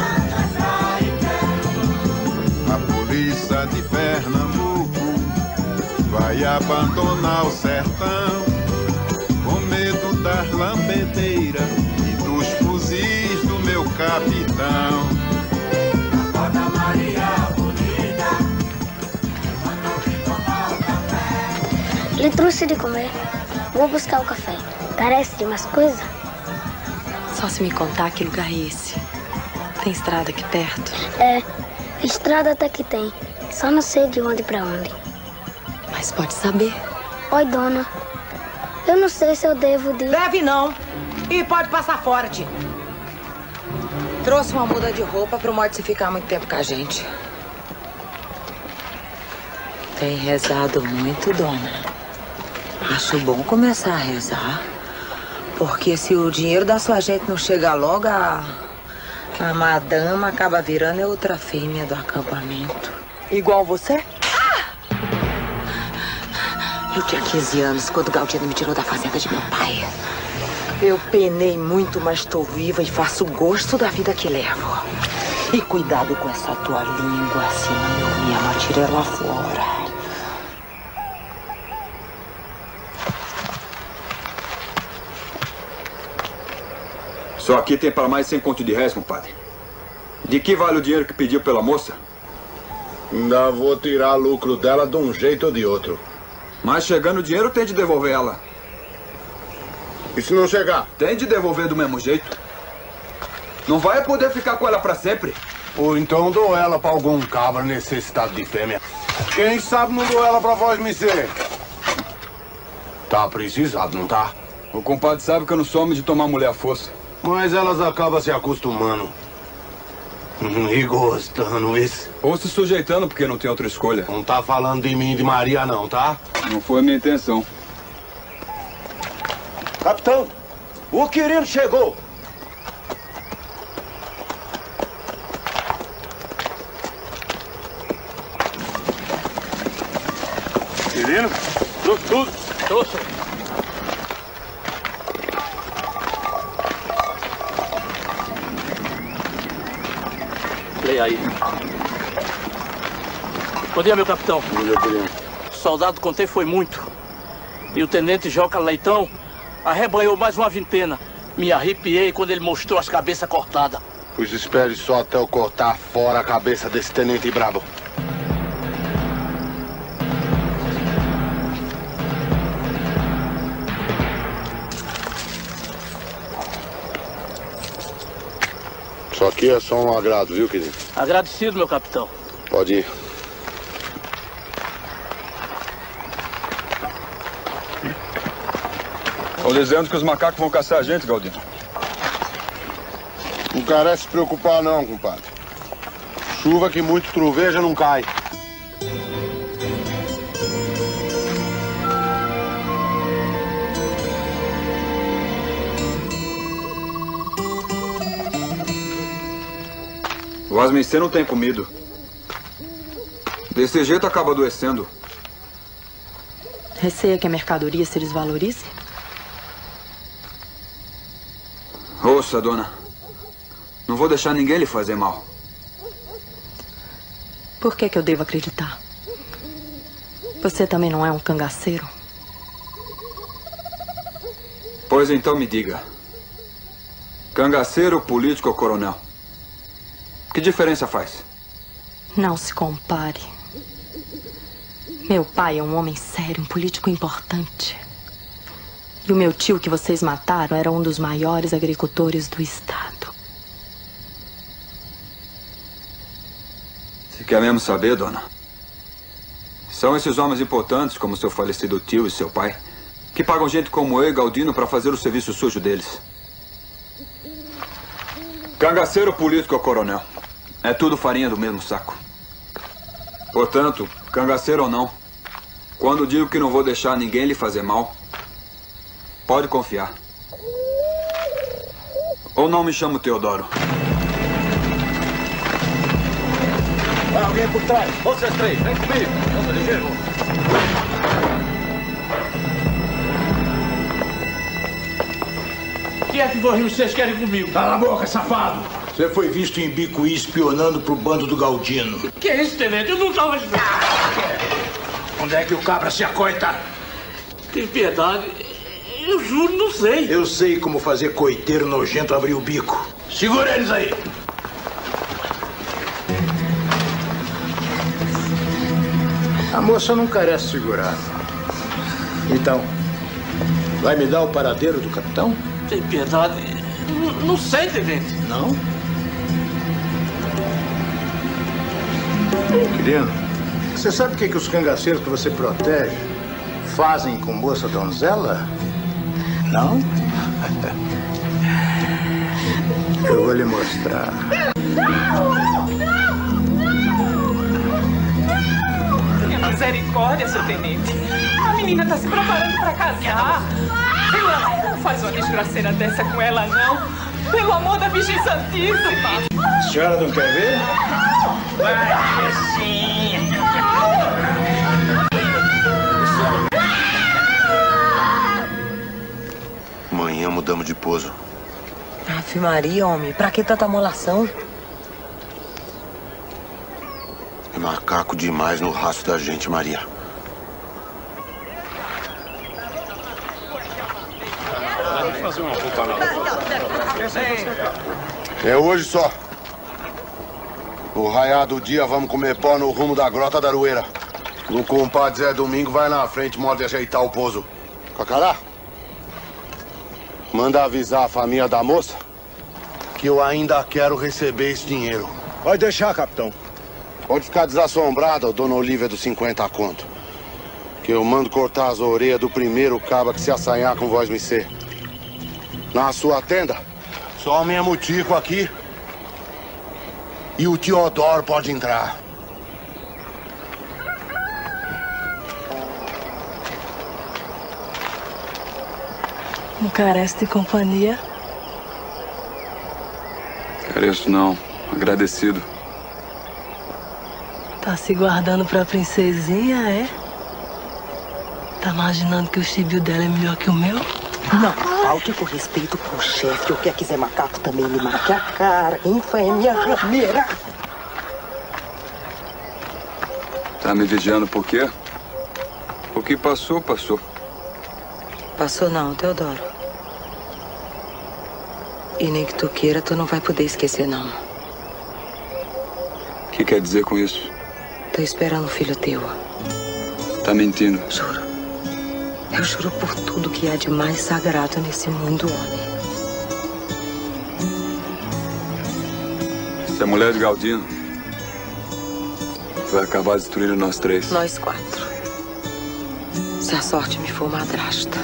[SPEAKER 9] A polícia de Pernambuco vai abandonar o sertão, com medo das lambedeiras e dos fuzis do meu capitão.
[SPEAKER 10] Acorda, Maria bonita, quando vim tomar o café.
[SPEAKER 6] Ele trouxe de comer. Vou buscar o café. Carece de umas coisas?
[SPEAKER 20] Só se me contar que lugar é esse. Tem estrada aqui perto?
[SPEAKER 6] É, estrada até que tem. Só não sei de onde pra onde.
[SPEAKER 20] Mas pode saber.
[SPEAKER 6] Oi, dona. Eu não sei se eu devo de...
[SPEAKER 7] Deve não. E pode passar fora, tio. Trouxe uma muda de roupa pro Morte se ficar muito tempo com a gente. Tem rezado muito, dona. Acho bom começar a rezar. Porque se o dinheiro da sua gente não chegar logo, a madama acaba virando outra fêmea do acampamento.
[SPEAKER 20] Igual você?
[SPEAKER 7] Eu tinha 15 anos quando o Galdino me tirou da fazenda de meu pai. Eu penei muito, mas estou viva e faço gosto da vida que levo. E cuidado com essa tua língua, senão eu mesma tirei ela fora.
[SPEAKER 23] Só aqui tem para mais 100 conto de réis, compadre. De que vale o dinheiro que pediu pela moça?
[SPEAKER 12] Ainda vou tirar lucro dela de um jeito ou de outro.
[SPEAKER 23] Mas chegando o dinheiro, tem de devolver ela.
[SPEAKER 12] E se não chegar?
[SPEAKER 23] Tem de devolver do mesmo jeito. Não vai poder ficar com ela para sempre.
[SPEAKER 12] Ou então dou ela para algum cabra necessitado de fêmea. Quem sabe não dou ela para vós, missê. Tá precisado, não tá?
[SPEAKER 23] O compadre sabe que eu não sou homem de tomar mulher à força.
[SPEAKER 12] Mas elas acabam se acostumando. E gostando, isso.
[SPEAKER 23] Ou se sujeitando porque não tem outra escolha.
[SPEAKER 12] Não tá falando de mim e de Maria, não, tá?
[SPEAKER 23] Não foi a minha intenção.
[SPEAKER 17] Capitão, o Quirino chegou.
[SPEAKER 12] Quirino?
[SPEAKER 14] Trouxe tudo. Trouxe. Leia aí. Bom dia, meu capitão.
[SPEAKER 12] Bom dia, Quirino.
[SPEAKER 14] O soldado contei foi muito. E o tenente Joca Leitão arrebanhou mais uma vintena. Me arrepiei quando ele mostrou as cabeças cortadas.
[SPEAKER 12] Pois espere só até eu cortar fora a cabeça desse tenente brabo. Isso aqui é só um agrado, viu, querido?
[SPEAKER 14] Agradecido, meu capitão.
[SPEAKER 12] Pode ir.
[SPEAKER 23] Estão dizendo que os macacos vão caçar a gente, Galdino.
[SPEAKER 12] Não carece se preocupar não, compadre. Chuva que muito troveja não cai.
[SPEAKER 23] O Asmicê não tem comido. Desse jeito acaba adoecendo.
[SPEAKER 20] Receia que a mercadoria se desvalorize?
[SPEAKER 23] Ouça, dona. Não vou deixar ninguém lhe fazer mal.
[SPEAKER 20] Por que eu devo acreditar? Você também não é um cangaceiro?
[SPEAKER 23] Pois então me diga. Cangaceiro, político ou coronel? Que diferença faz?
[SPEAKER 20] Não se compare. Meu pai é um homem sério, um político importante. E o meu tio que vocês mataram era um dos maiores agricultores do estado.
[SPEAKER 23] Se quer mesmo saber, dona? São esses homens importantes, como seu falecido tio e seu pai, que pagam gente como eu e Galdino para fazer o serviço sujo deles. Cangaceiro, político ou coronel? É tudo farinha do mesmo saco. Portanto, cangaceiro ou não, quando digo que não vou deixar ninguém lhe fazer mal, pode confiar. Ou não me chamo Teodoro.
[SPEAKER 14] Vai alguém por trás. Vocês três, vem comigo. Vamos ligeiro. O que é que vocês querem comigo?
[SPEAKER 12] Cala a boca, safado! Você foi visto em Bicuí espionando pro bando do Galdino.
[SPEAKER 14] Que é isso, tenente? Eu não estava...
[SPEAKER 12] Onde é que o cabra se acoita?
[SPEAKER 14] Tem piedade. Eu juro, não sei.
[SPEAKER 12] Eu sei como fazer coiteiro nojento abrir o bico. Segura eles aí. A moça não carece segurar. Então, vai me dar o paradeiro do capitão?
[SPEAKER 14] Tem piedade. Não sei, tenente.
[SPEAKER 12] Não? Querido, você sabe o que os cangaceiros que você protege fazem com moça donzela? Não? Eu vou lhe mostrar.
[SPEAKER 11] Misericórdia, seu tenente. A menina tá se preparando pra casar. Não faz uma desgraceira dessa com ela, não. Pelo amor da Virgem Santíssima.
[SPEAKER 12] A senhora não quer ver?
[SPEAKER 11] Vai sim.
[SPEAKER 1] Amanhã mudamos de pouso.
[SPEAKER 7] Ave Maria, homem. Pra que tanta molação?
[SPEAKER 1] É macaco demais no rastro da gente, Maria.
[SPEAKER 3] Vamos fazer uma roupa nova.
[SPEAKER 1] É hoje só. No raiar do dia, vamos comer pó no rumo da Grota da Aroeira. O compadre Zé Domingo vai na frente, morde ajeitar o pouso. Cacará, manda avisar a família da moça que eu ainda quero receber esse dinheiro.
[SPEAKER 12] Pode deixar, capitão.
[SPEAKER 1] Pode ficar desassombrada, dona Olívia dos 50 conto. Que eu mando cortar as orelhas do primeiro caba que se assanhar com voz me ser. Na sua tenda, só minha mutico aqui. E o Teodoro pode entrar.
[SPEAKER 20] Não carece de companhia?
[SPEAKER 23] Careço não. Agradecido.
[SPEAKER 20] Tá se guardando pra princesinha, é? Tá imaginando que o chibio dela é melhor que o meu?
[SPEAKER 7] Não, falte com respeito pro chefe. O que quiser macaco também me marque a cara. Infa é minha rameira.
[SPEAKER 23] Tá me vigiando por quê? O que passou, passou.
[SPEAKER 7] Passou não, Teodoro. E nem que tu queira, tu não vai poder esquecer, não.
[SPEAKER 23] O que quer dizer com isso?
[SPEAKER 7] Tô esperando o filho teu.
[SPEAKER 23] Tá mentindo.
[SPEAKER 7] Juro. Eu juro por tudo que há de mais sagrado nesse mundo, homem.
[SPEAKER 23] Se a mulher de Galdino vai acabar destruindo nós três.
[SPEAKER 7] Nós quatro. Se a sorte me for madrasta.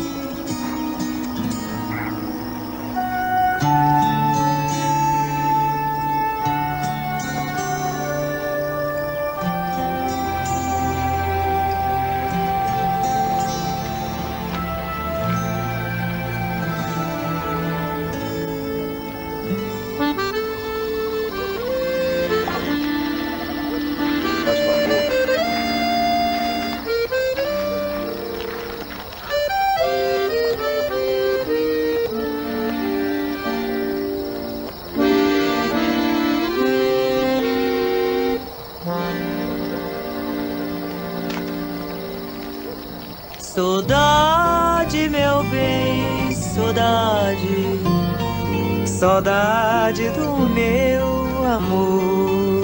[SPEAKER 11] Saudade, meu bem, saudade, saudade do meu amor.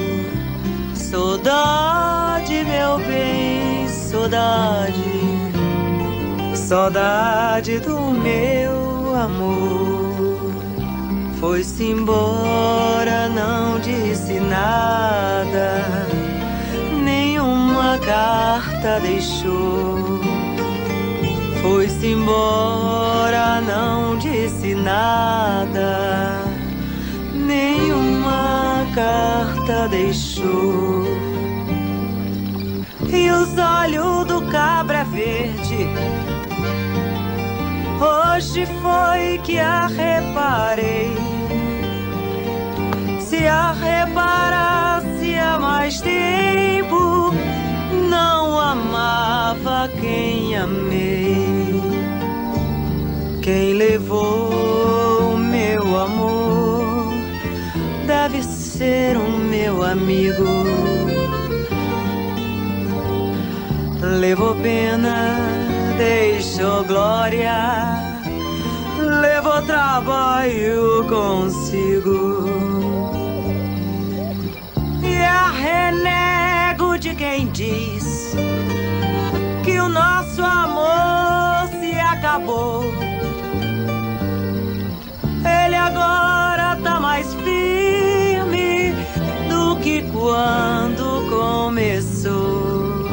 [SPEAKER 11] Saudade, meu bem, saudade, saudade do meu amor. Foi-se embora, não disse nada, nenhuma carta deixou. Foi-se embora, não disse nada, nenhuma carta deixou. E os olhos do cabra verde, hoje foi que a reparei. Se a reparasse há mais tempo, não amava quem amei. Quem levou o meu amor deve ser o meu amigo.
[SPEAKER 2] levou pena, deixou glória, levou trabalho consigo. E a renego de quem diz que o nosso amor se acabou. Ele agora tá mais firme do que quando começou.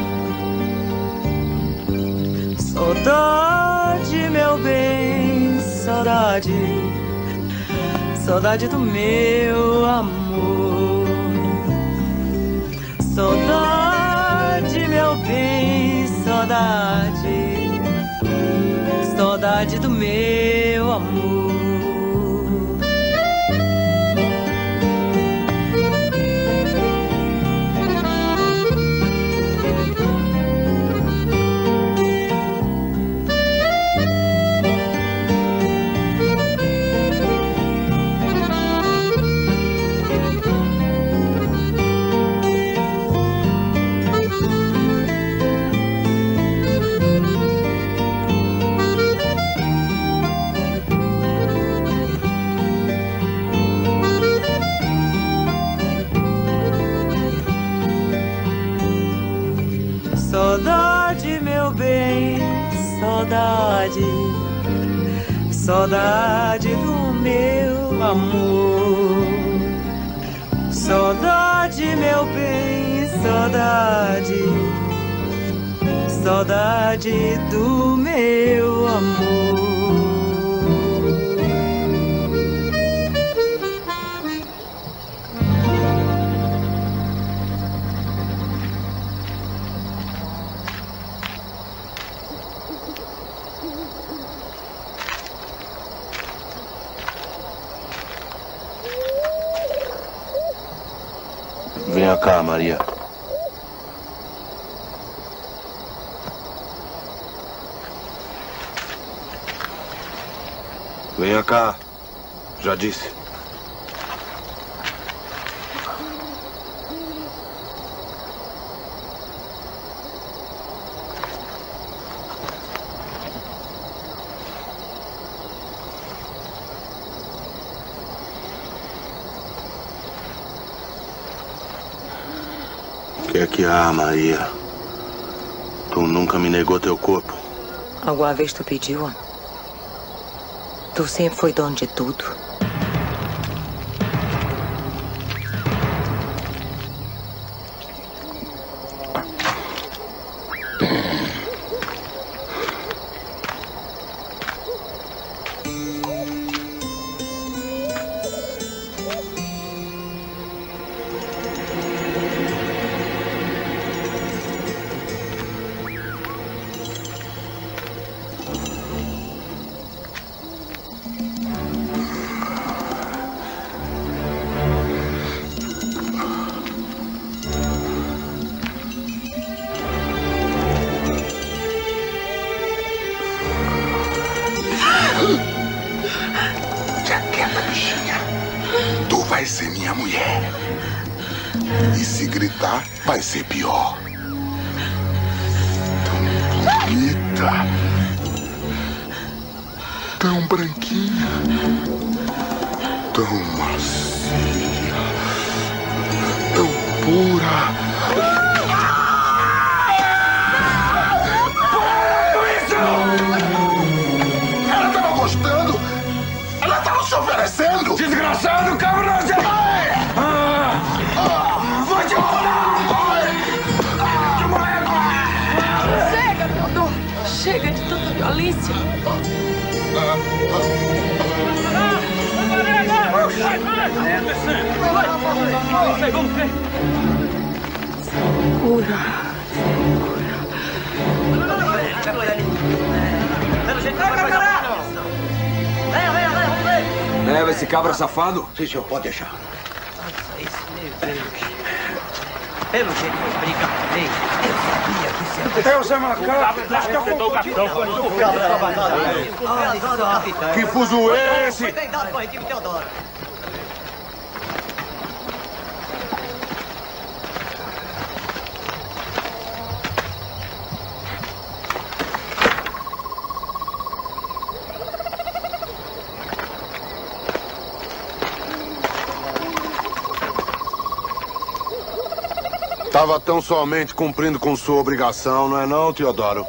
[SPEAKER 2] Saudade, meu bem, saudade, saudade do meu amor. Saudade, meu bem, saudade, saudade do meu amor. Saudade, meu bem, saudade, saudade do meu amor. Saudade, meu bem, saudade, saudade do meu amor.
[SPEAKER 4] Venha cá, Maria. Venha cá. Já disse. O que é que há, Maria? Tu nunca me negou teu corpo.
[SPEAKER 7] Alguma vez tu pediu? Tu sempre foi dono de tudo.
[SPEAKER 12] Já quieta, bichinha. Tu vai ser minha mulher. E se gritar, vai ser pior. Tão bonita. Tão branquinha. Tão macia. Tão pura. Ela tava gostando. Ela tava se oferecendo.
[SPEAKER 8] Desgraçado, cabrão! Vou te matar!
[SPEAKER 20] Chega, Teodoro! Chega de tanta violência!
[SPEAKER 8] Vamos ver!
[SPEAKER 20] Segura!
[SPEAKER 23] Leva esse cabra safado.
[SPEAKER 12] Sim, senhor, pode deixar.
[SPEAKER 22] Pelo jeito que briga com ele, eu sabia que você...
[SPEAKER 8] Deus é macaco!
[SPEAKER 22] Acertou o capitão.
[SPEAKER 12] Que fuso é esse?
[SPEAKER 22] Tem dado com a equipe Teodoro.
[SPEAKER 12] Estava tão somente cumprindo com sua obrigação, não é não, Teodoro?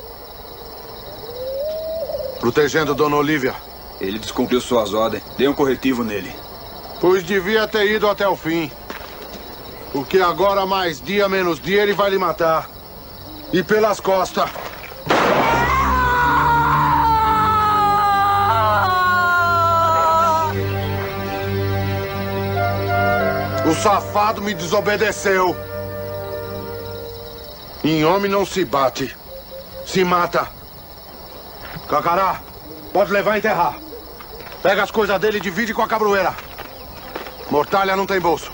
[SPEAKER 12] Protegendo Dona Olívia.
[SPEAKER 23] Ele descumpriu suas ordens. Dei um corretivo nele.
[SPEAKER 12] Pois devia ter ido até o fim. Porque agora, mais dia menos dia, ele vai lhe matar. E pelas costas. O safado me desobedeceu. Em homem não se bate, se mata. Cacará, pode levar e enterrar. Pega as coisas dele e divide com a cabroeira. Mortalha não tem bolso.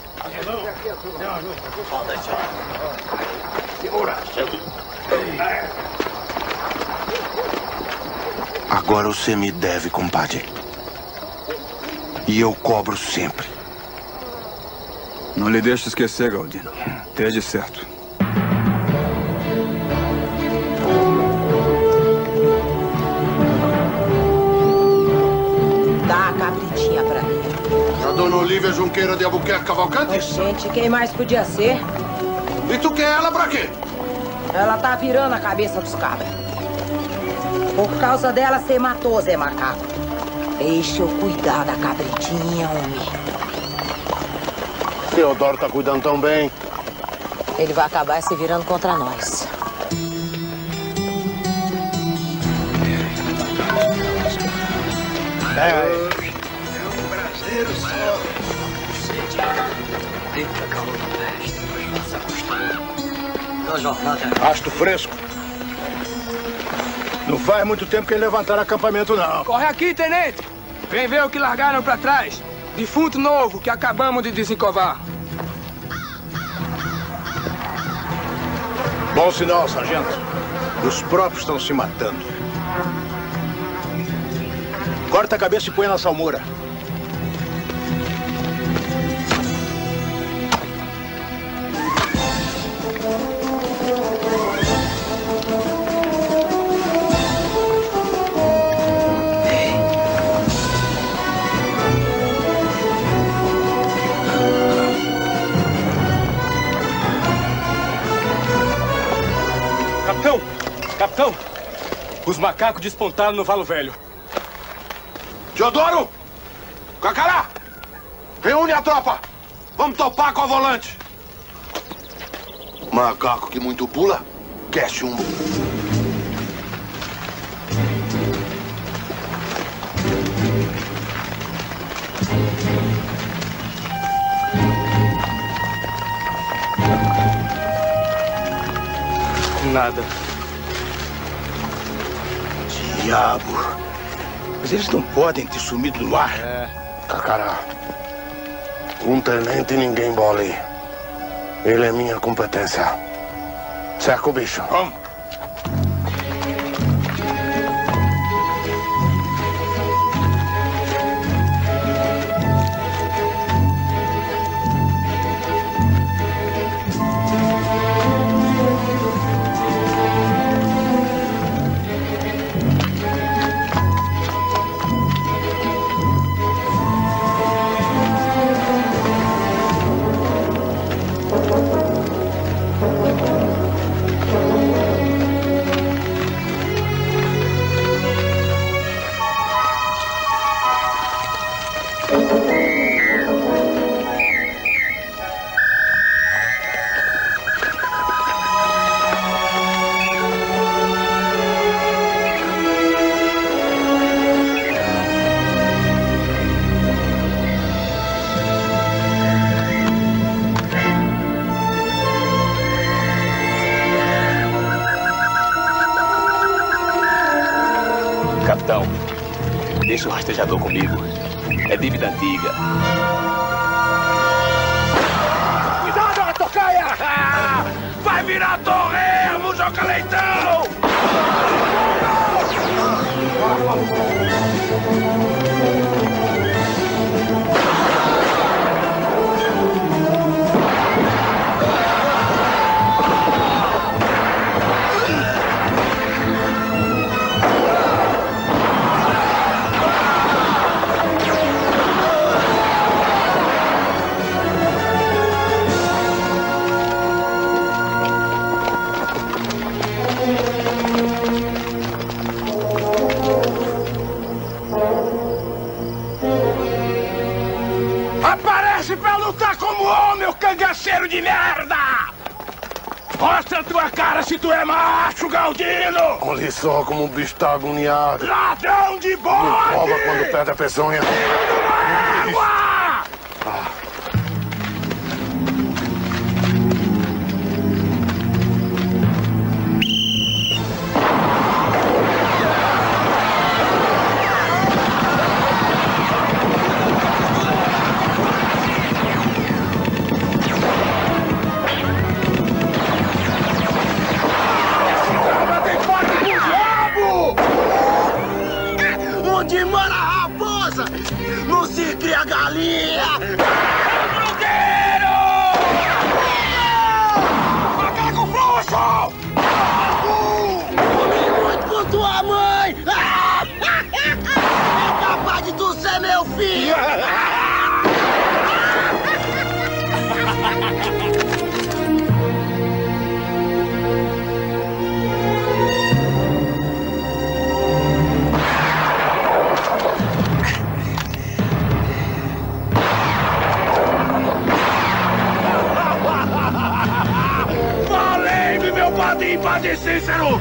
[SPEAKER 4] Agora você me deve, compadre. E eu cobro sempre.
[SPEAKER 23] Não lhe deixe esquecer, Galdino. Esteja certo.
[SPEAKER 7] Dá a cabritinha pra mim.
[SPEAKER 12] A Dona Olívia Junqueira de Albuquerque Cavalcante?
[SPEAKER 7] Gente, quem mais podia ser?
[SPEAKER 12] E tu quer ela pra quê?
[SPEAKER 7] Ela tá virando a cabeça dos cabras. Por causa dela, você matou Zé Macaco. Deixa eu cuidar da cabritinha, homem.
[SPEAKER 12] Teodoro tá cuidando tão bem.
[SPEAKER 7] Ele vai acabar se virando contra nós.
[SPEAKER 22] É um prazer só. Deita calor no peste, mas não se acostuma. Do jornal de
[SPEAKER 17] Pasto fresco. Não faz muito tempo que eles levantaram acampamento, não.
[SPEAKER 8] Corre aqui, tenente. Vem ver o que largaram pra trás. Defunto novo que acabamos de desencovar.
[SPEAKER 17] Bom sinal, sargento. Os próprios estão se matando. Corta a cabeça e põe na salmoura.
[SPEAKER 19] Capitão, os macacos despontaram no Valo Velho.
[SPEAKER 12] Teodoro! Cacará! Reúne a tropa! Vamos topar com a volante! Macaco que muito pula, quer chumbo.
[SPEAKER 19] Nada.
[SPEAKER 17] Diabo. Mas eles não podem ter sumido no ar.
[SPEAKER 12] Cacará. Um tenente ninguém bole. Ele é minha competência. Cerca o bicho.
[SPEAKER 17] Vamos.
[SPEAKER 13] Capitão, deixa o rastejador comigo. É dívida antiga.
[SPEAKER 17] Cuidado, a tocaia! Vai virar torresmo, Joca Leitão!
[SPEAKER 12] Prepare-se pra lutar como homem, ô cangaceiro de merda! Mostra a tua cara se tu é macho, Galdino!
[SPEAKER 1] Olha só como o bicho tá agoniado.
[SPEAKER 12] Ladrão de bode!
[SPEAKER 1] Não cobra quando perde a peçonha.
[SPEAKER 12] Água!
[SPEAKER 10] Onde mora a raposa, não se cria galinha!
[SPEAKER 12] Brugueiro! Macaco frouxo!
[SPEAKER 10] Comi muito com tua mãe! É capaz de tu ser meu filho!
[SPEAKER 12] Valei-me, meu padrinho, Padre Cícero!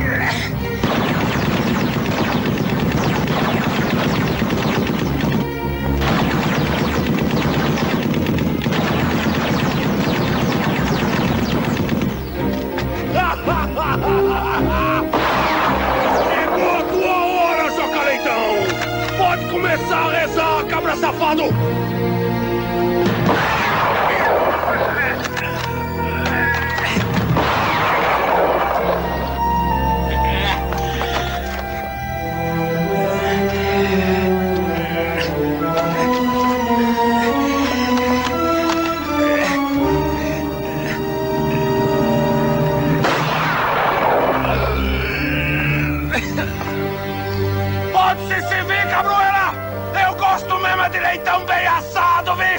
[SPEAKER 12] Chegou a tua hora, seu caleitão! Pode começar a rezar, cabra safado! Pode se servir, cabroeira! Eu gosto mesmo de leitão bem assado, bicho!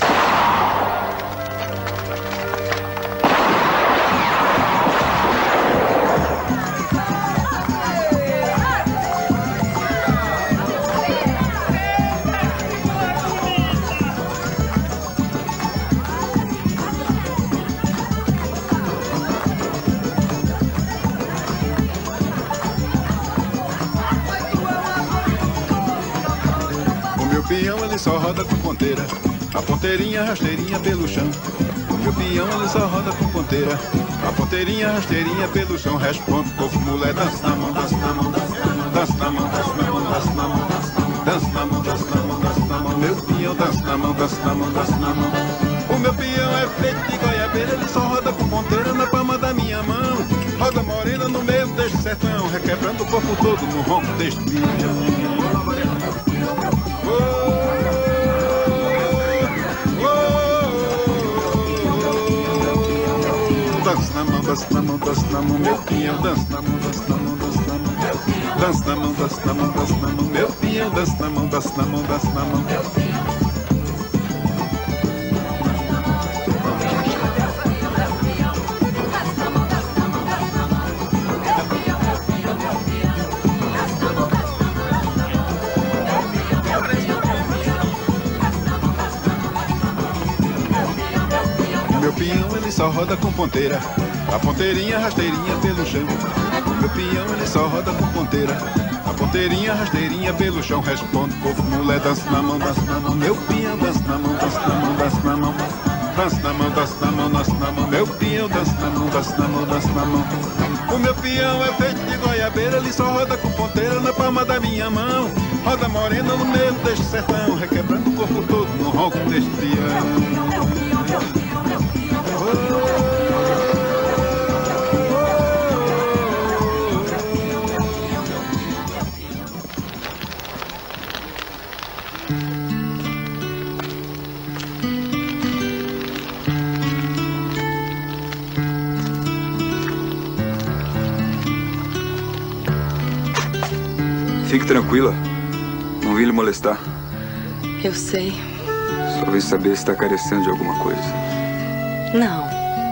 [SPEAKER 9] Peão ele só roda com ponteira, a ponteirinha rasteirinha pelo chão. O meu peão ele só roda com ponteira, a ponteirinha rasteirinha pelo chão. Responde, povo mulher, dança na mão, dança na mão, dança na mão, dança na mão, dança na mão, dança na mão, dança na mão, dança na mão. Meu peão dança na mão, dança na mão, dança na mão. O meu peão é feito de goiabeira, ele só roda com ponteira na palma da minha mão. Roda morena no meio deste sertão, requebrando o corpo todo no ronco deste peão. Dança na mão, dança na mão, dança na mão, meu peão, dança na mão, dança na mão, dança na mão. Dança na mão, dança na mão, dança na mão, meu peão, dança na mão, dança na mão, dança na mão. Meu peão ele só roda com ponteira, a ponteirinha rasteirinha pelo chão. Meu peão ele só roda com ponteira, a ponteirinha rasteirinha pelo chão. Responde, povo mulher, dança na mão, dança na mão. Meu peão dança na mão, dança na mão, dança na mão. Dança na mão, dança na mão, dança na mão. Meu peão dança na mão, dança na mão, dança na mão. O meu peão é feito de goiabeira, ele só roda com ponteira na palma da minha mão. Roda morena no meio deste sertão, requebrando o corpo todo no ronco deste peão.
[SPEAKER 23] Fique tranquila. Não vim lhe molestar.
[SPEAKER 20] Eu sei.
[SPEAKER 23] Só vim saber se está carecendo de alguma coisa.
[SPEAKER 20] Não.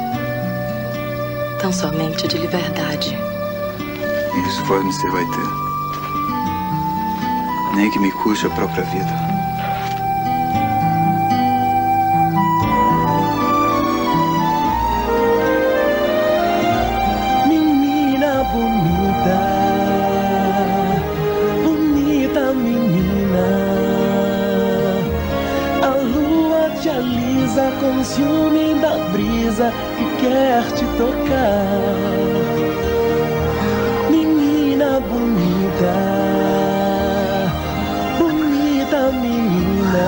[SPEAKER 20] Tão somente de liberdade.
[SPEAKER 23] Isso pode você vai ter. Nem que me custe a própria vida.
[SPEAKER 5] desliza com ciúme da brisa que quer te tocar. Menina bonita, bonita menina,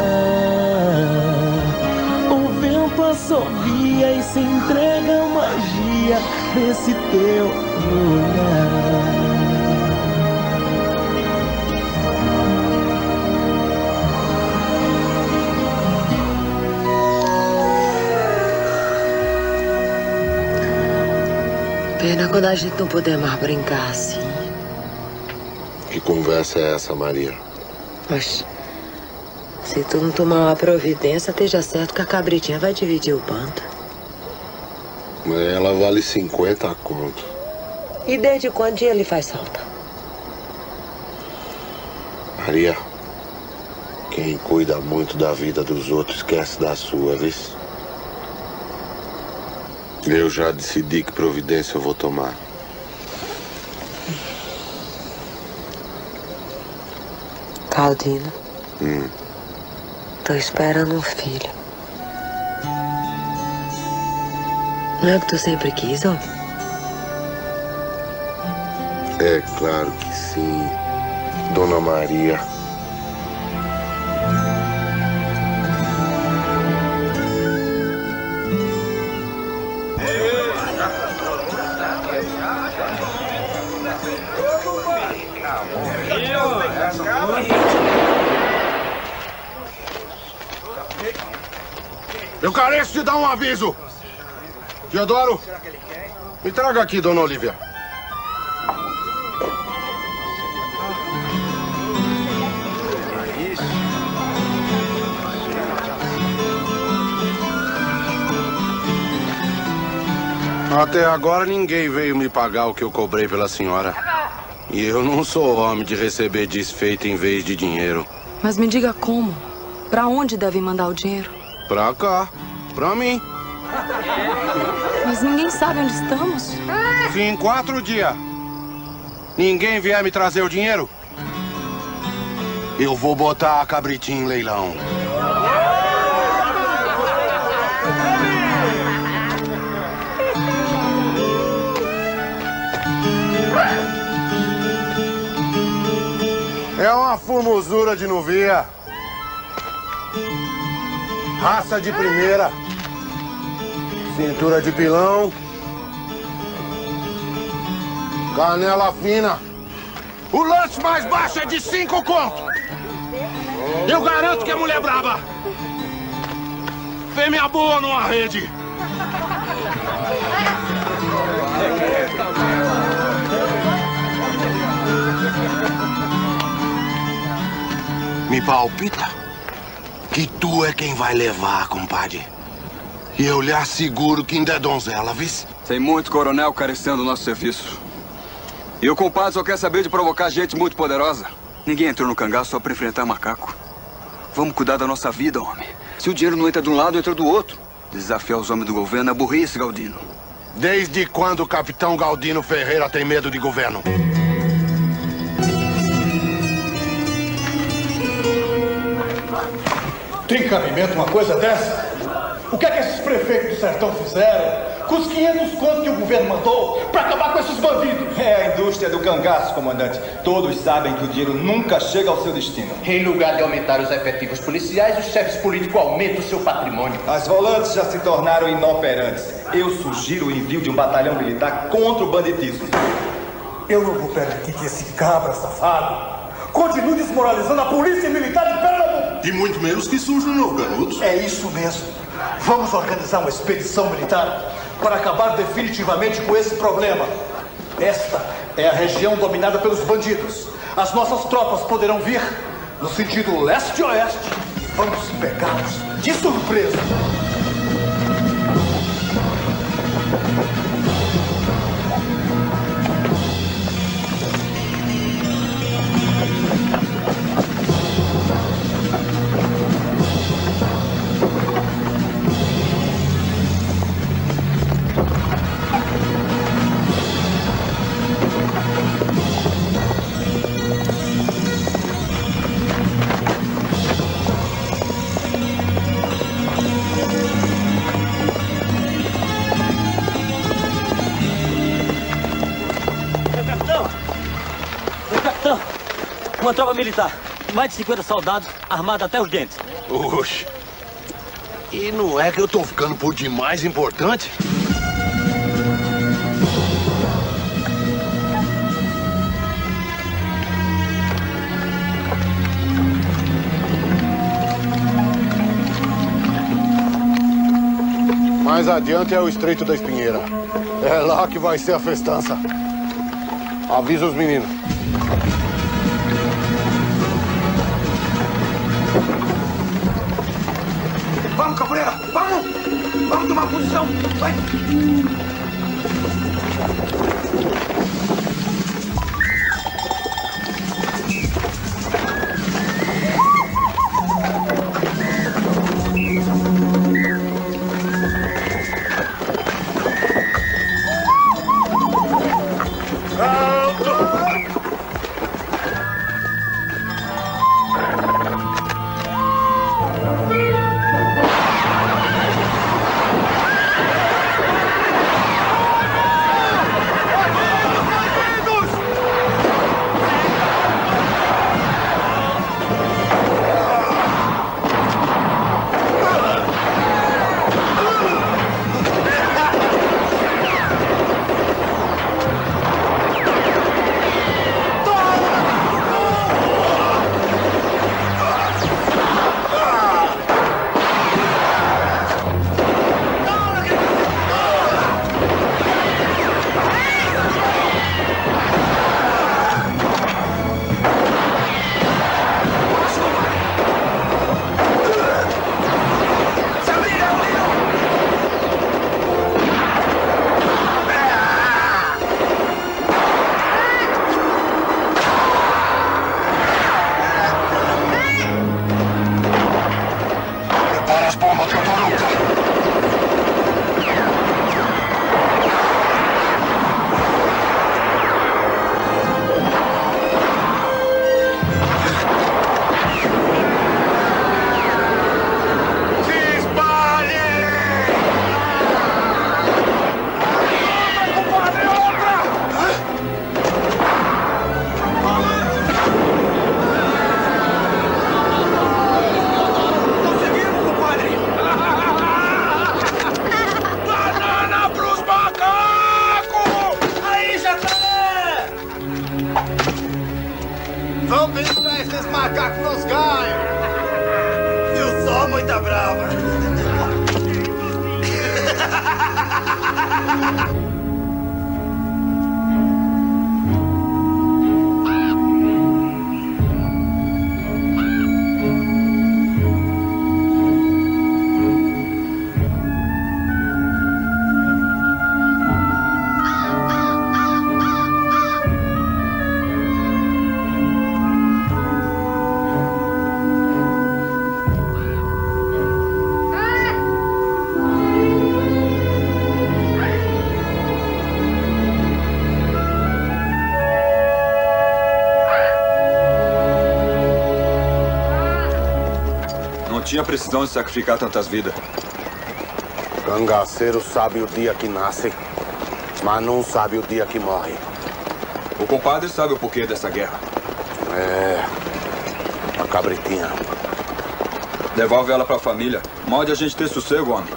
[SPEAKER 5] o vento assovia e se entrega a magia desse teu olhar.
[SPEAKER 7] Pena quando a gente não puder mais brincar assim.
[SPEAKER 1] Que conversa é essa, Maria?
[SPEAKER 7] Mas se tu não tomar uma providência, esteja certo que a cabritinha vai dividir o bando.
[SPEAKER 1] Ela vale 50 conto.
[SPEAKER 7] E desde quando dia lhe faz falta?
[SPEAKER 1] Maria, quem cuida muito da vida dos outros esquece da sua, viu? Eu já decidi que providência eu vou tomar.
[SPEAKER 7] Galdino. Tô esperando um filho. Não é o que tu sempre quis, homem?
[SPEAKER 1] É claro que sim, Dona Maria. Eu careço de dar um aviso. Teodoro, me traga aqui, Dona Olívia. Até agora ninguém veio me pagar o que eu cobrei pela senhora. E eu não sou homem de receber desfeito em vez de dinheiro.
[SPEAKER 20] Mas me diga como? Pra onde devem mandar o dinheiro?
[SPEAKER 1] Pra cá, pra mim.
[SPEAKER 20] Mas ninguém sabe onde estamos.
[SPEAKER 1] Se em 4 dias ninguém vier me trazer o dinheiro, eu vou botar a cabritinha em leilão. É uma formosura de novia. Raça de primeira. Cintura de pilão. Canela fina. O lance mais baixo é de 5 conto. Eu garanto que é mulher braba. Fêmea boa numa rede. Me palpita que tu é quem vai levar, compadre. E eu lhe asseguro que ainda é donzela, vice?
[SPEAKER 23] Tem muito coronel carecendo do nosso serviço. E o compadre só quer saber de provocar gente muito poderosa. Ninguém entrou no cangaço só pra enfrentar macaco. Vamos cuidar da nossa vida, homem. Se o dinheiro não entra de um lado, entra do outro. Desafiar os homens do governo é burrice, Galdino.
[SPEAKER 1] Desde quando o capitão Galdino Ferreira tem medo de governo?
[SPEAKER 15] Tem cabimento uma coisa dessa? O que é que esses prefeitos do sertão fizeram com os 500 contos que o governo mandou para acabar com esses bandidos?
[SPEAKER 16] É a indústria do cangaço, comandante. Todos sabem que o dinheiro nunca chega ao seu destino.
[SPEAKER 24] Em lugar de aumentar os efetivos policiais, os chefes políticos aumentam o seu patrimônio.
[SPEAKER 16] As volantes já se tornaram inoperantes. Eu sugiro o envio de um batalhão militar contra o banditismo.
[SPEAKER 15] Eu não vou permitir que esse cabra safado continue desmoralizando a polícia militar de Pernambuco.
[SPEAKER 12] E muito menos que surja um novo Canudos.
[SPEAKER 15] É isso mesmo. Vamos organizar uma expedição militar para acabar definitivamente com esse problema. Esta é a região dominada pelos bandidos. As nossas tropas poderão vir no sentido leste-oeste. Vamos pegá-los de surpresa.
[SPEAKER 6] Uma tropa militar. Mais de 50 soldados, armados até os dentes.
[SPEAKER 12] Oxe. E não é que eu tô ficando por demais importante?
[SPEAKER 1] Mais adiante é o Estreito da Espinheira. É lá que vai ser a festança. Avisa os meninos.
[SPEAKER 12] Vamos, Capoeira! Vamos! Vamos tomar posição! Vai!
[SPEAKER 23] Tinha precisão de sacrificar tantas vidas.
[SPEAKER 1] Cangaceiro sabe o dia que nasce, mas não sabe o dia que morre.
[SPEAKER 23] O compadre sabe o porquê dessa guerra.
[SPEAKER 1] É... a cabritinha.
[SPEAKER 23] Devolve ela pra família. Mal de a gente ter sossego, homem.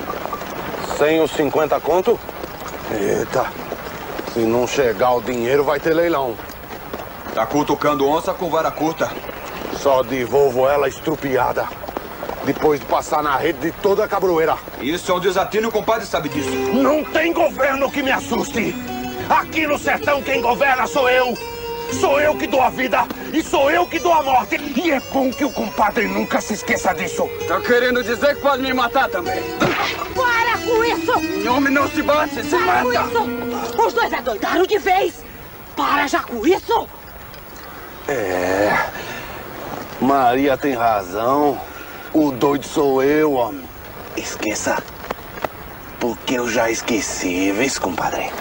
[SPEAKER 1] Sem os 50 conto? Eita. Se não chegar o dinheiro, vai ter leilão.
[SPEAKER 23] Tá cutucando onça com vara curta.
[SPEAKER 1] Só devolvo ela estrupiada. Depois de passar na rede de toda a cabroeira.
[SPEAKER 23] Isso é um desatino e o compadre sabe disso.
[SPEAKER 12] Não tem governo que me assuste. Aqui no sertão quem governa sou eu. Sou eu que dou a vida e sou eu que dou a morte. E é bom que o compadre nunca se esqueça disso.
[SPEAKER 23] Tá querendo dizer que pode me matar também?
[SPEAKER 7] Para com isso!
[SPEAKER 23] Homem não se bate, se mata!
[SPEAKER 7] Para com isso! Os dois adoidaram de vez! Para já com isso!
[SPEAKER 1] É... Maria tem razão. O doido sou eu, homem. Esqueça. Porque eu já esqueci, vê, compadre?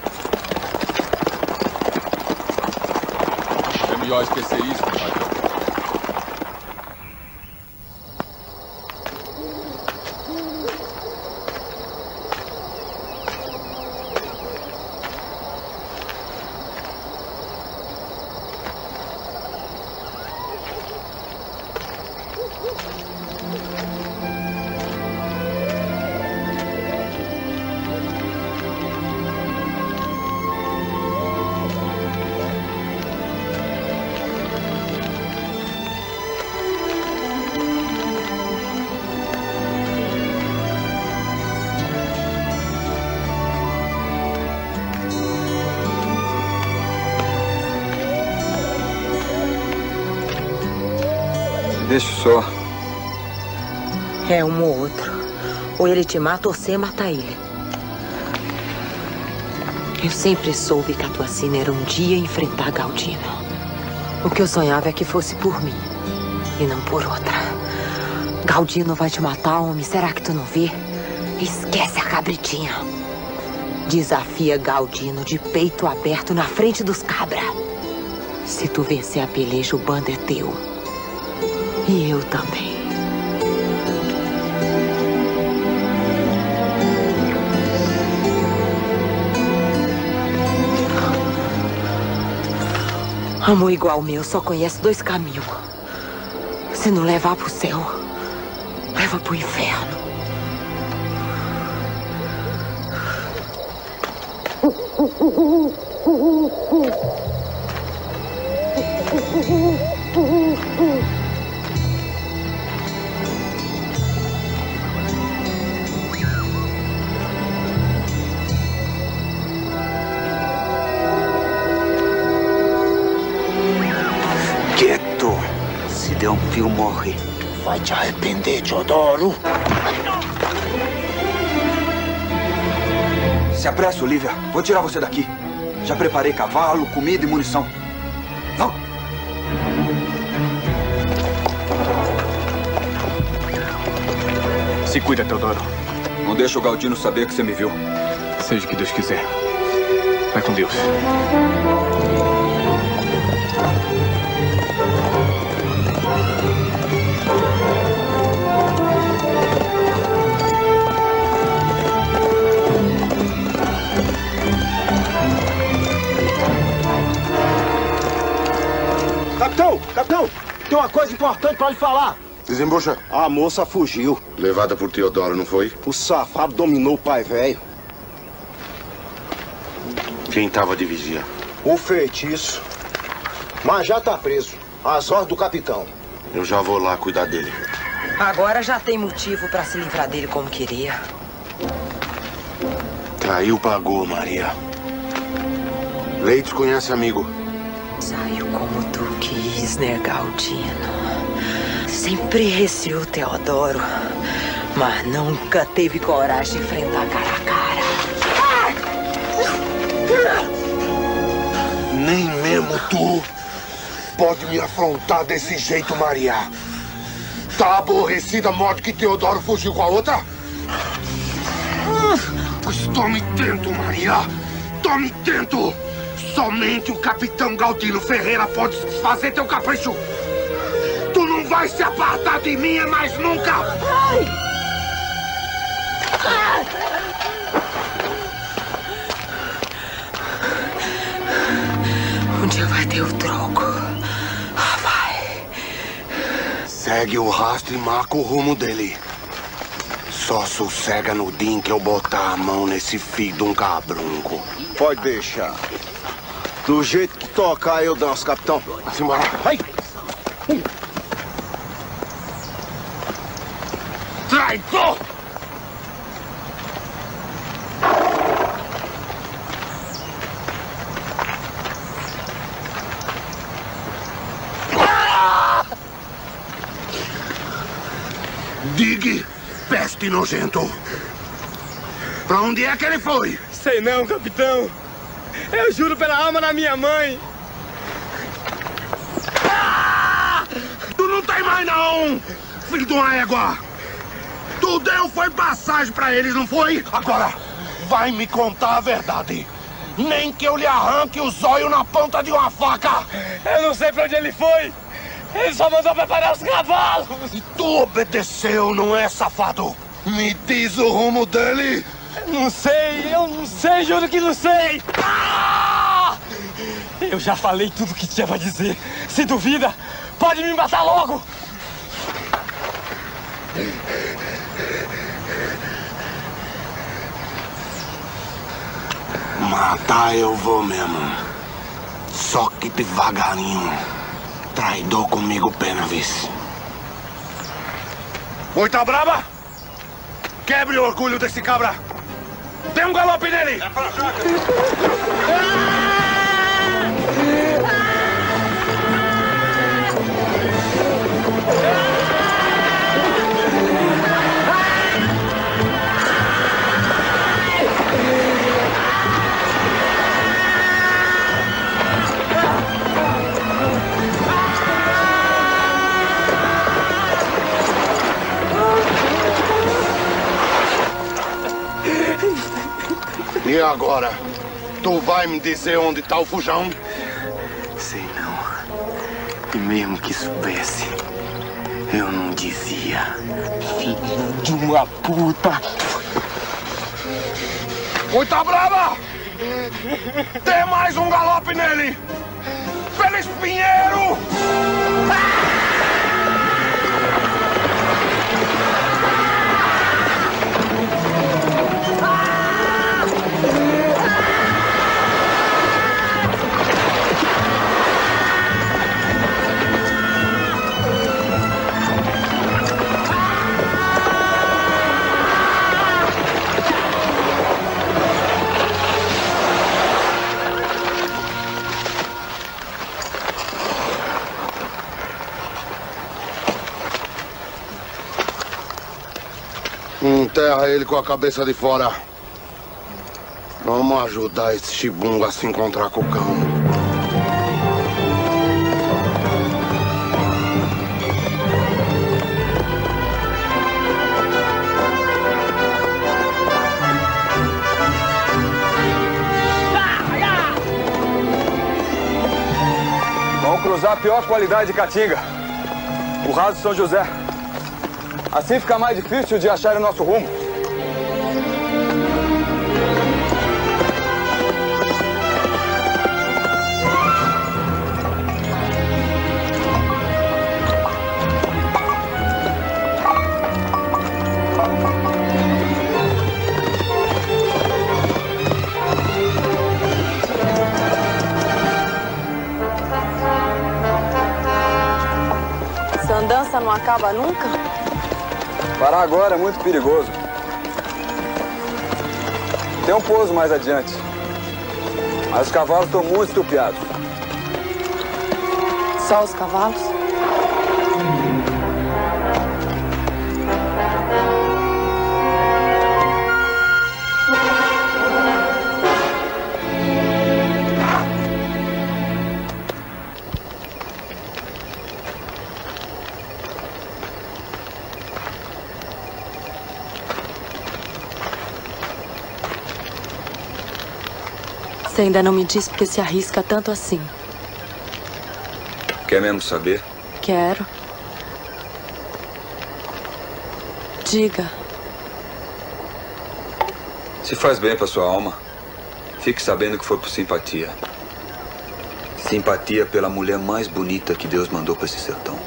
[SPEAKER 23] É melhor esquecer isso, compadre. Deixa só.
[SPEAKER 7] É um ou outro. Ou ele te mata ou você mata ele. Eu sempre soube que a tua sina era um dia enfrentar Galdino. O que eu sonhava é que fosse por mim e não por outra. Galdino vai te matar, homem. Será que tu não vê? Esquece a cabritinha. Desafia Galdino de peito aberto na frente dos cabra. Se tu vencer a peleja, o bando é teu. E eu também. Amor igual o meu só conhece 2 caminhos. Se não levar pro céu, leva pro inferno.
[SPEAKER 4] Quieto. Se der um fio, morre. Vai te arrepender, Teodoro.
[SPEAKER 23] Se apressa, Olivia. Vou tirar você daqui. Já preparei cavalo, comida e munição. Não.
[SPEAKER 19] Se cuida, Teodoro.
[SPEAKER 23] Não deixa o Galdino saber que você me viu.
[SPEAKER 19] Seja o que Deus quiser. Vai com Deus.
[SPEAKER 17] Capitão, tem uma coisa importante pra lhe falar.
[SPEAKER 12] Desembucha.
[SPEAKER 17] A moça fugiu.
[SPEAKER 12] Levada por Teodoro, não foi?
[SPEAKER 17] O safado dominou o pai velho.
[SPEAKER 12] Quem tava de vigia?
[SPEAKER 17] O feitiço. Mas já tá preso. Às ordens do capitão.
[SPEAKER 12] Eu já vou lá cuidar dele.
[SPEAKER 7] Agora já tem motivo pra se livrar dele como queria.
[SPEAKER 4] Traiu, pagou, Maria. Leites conhece amigo.
[SPEAKER 7] Saiu como tu quis, né, Galdino? Sempre receou Teodoro, mas nunca teve coragem de enfrentar cara a cara.
[SPEAKER 4] Nem mesmo tu pode me afrontar desse jeito, Maria.
[SPEAKER 12] Tá aborrecida a morte que Teodoro fugiu com a outra? Pois tome tento, Maria. Tome tento. Somente o capitão Galdino Ferreira pode satisfazer teu capricho. Tu não vai se apartar de mim mais nunca.
[SPEAKER 7] Um dia vai ter o troco. Vai.
[SPEAKER 4] Segue o rastro e marca o rumo dele. Só sossega no dia em que eu botar a mão nesse filho de um cabrunco.
[SPEAKER 17] Pode deixar. Do jeito que tocar, eu danço, capitão.
[SPEAKER 12] Vamos embora.
[SPEAKER 17] Vai!
[SPEAKER 12] Traidor! Digue, peste nojento. Pra onde é que ele foi?
[SPEAKER 19] Sei não, capitão. Eu juro pela alma da minha mãe.
[SPEAKER 12] Tu não tem mais não, filho de uma égua. Tu deu foi passagem pra eles, não foi? Agora, vai me contar a verdade. Nem que eu lhe arranque os olhos na ponta de uma faca.
[SPEAKER 19] Eu não sei pra onde ele foi. Ele só mandou preparar os cavalos.
[SPEAKER 12] E tu obedeceu, não é, safado? Me diz o rumo dele.
[SPEAKER 19] Eu não sei, juro que não sei. Eu já falei tudo que tinha pra dizer. Se duvida, pode me matar logo.
[SPEAKER 4] Matar eu vou mesmo. Só que devagarinho. Traidor comigo, pena, vice.
[SPEAKER 12] Moita braba! Quebre o orgulho desse cabra! Dê um galope nele!
[SPEAKER 10] Ah!
[SPEAKER 4] E agora? Tu vai me dizer onde tá o Fujão?
[SPEAKER 3] Sei não. E mesmo que soubesse, eu não dizia. Filho de uma puta!
[SPEAKER 4] Muita brava! Dê mais um galope nele! Feliz Pinheiro! Enterra ele com a cabeça de fora. Vamos ajudar esse chibungo a se encontrar com o cão.
[SPEAKER 8] Vamos cruzar a pior qualidade de Caatinga. O raso São José. Assim fica mais difícil de achar o nosso rumo.
[SPEAKER 20] Essa andança não acaba nunca?
[SPEAKER 8] Parar agora é muito perigoso. Tem um pouso mais adiante. Mas os cavalos estão muito estupiados.
[SPEAKER 20] Só os cavalos? Você ainda não me diz porque se arrisca tanto assim.
[SPEAKER 23] Quer mesmo saber?
[SPEAKER 20] Quero. Diga.
[SPEAKER 23] Se faz bem pra sua alma, fique sabendo que foi por simpatia. Simpatia pela mulher mais bonita que Deus mandou pra esse sertão.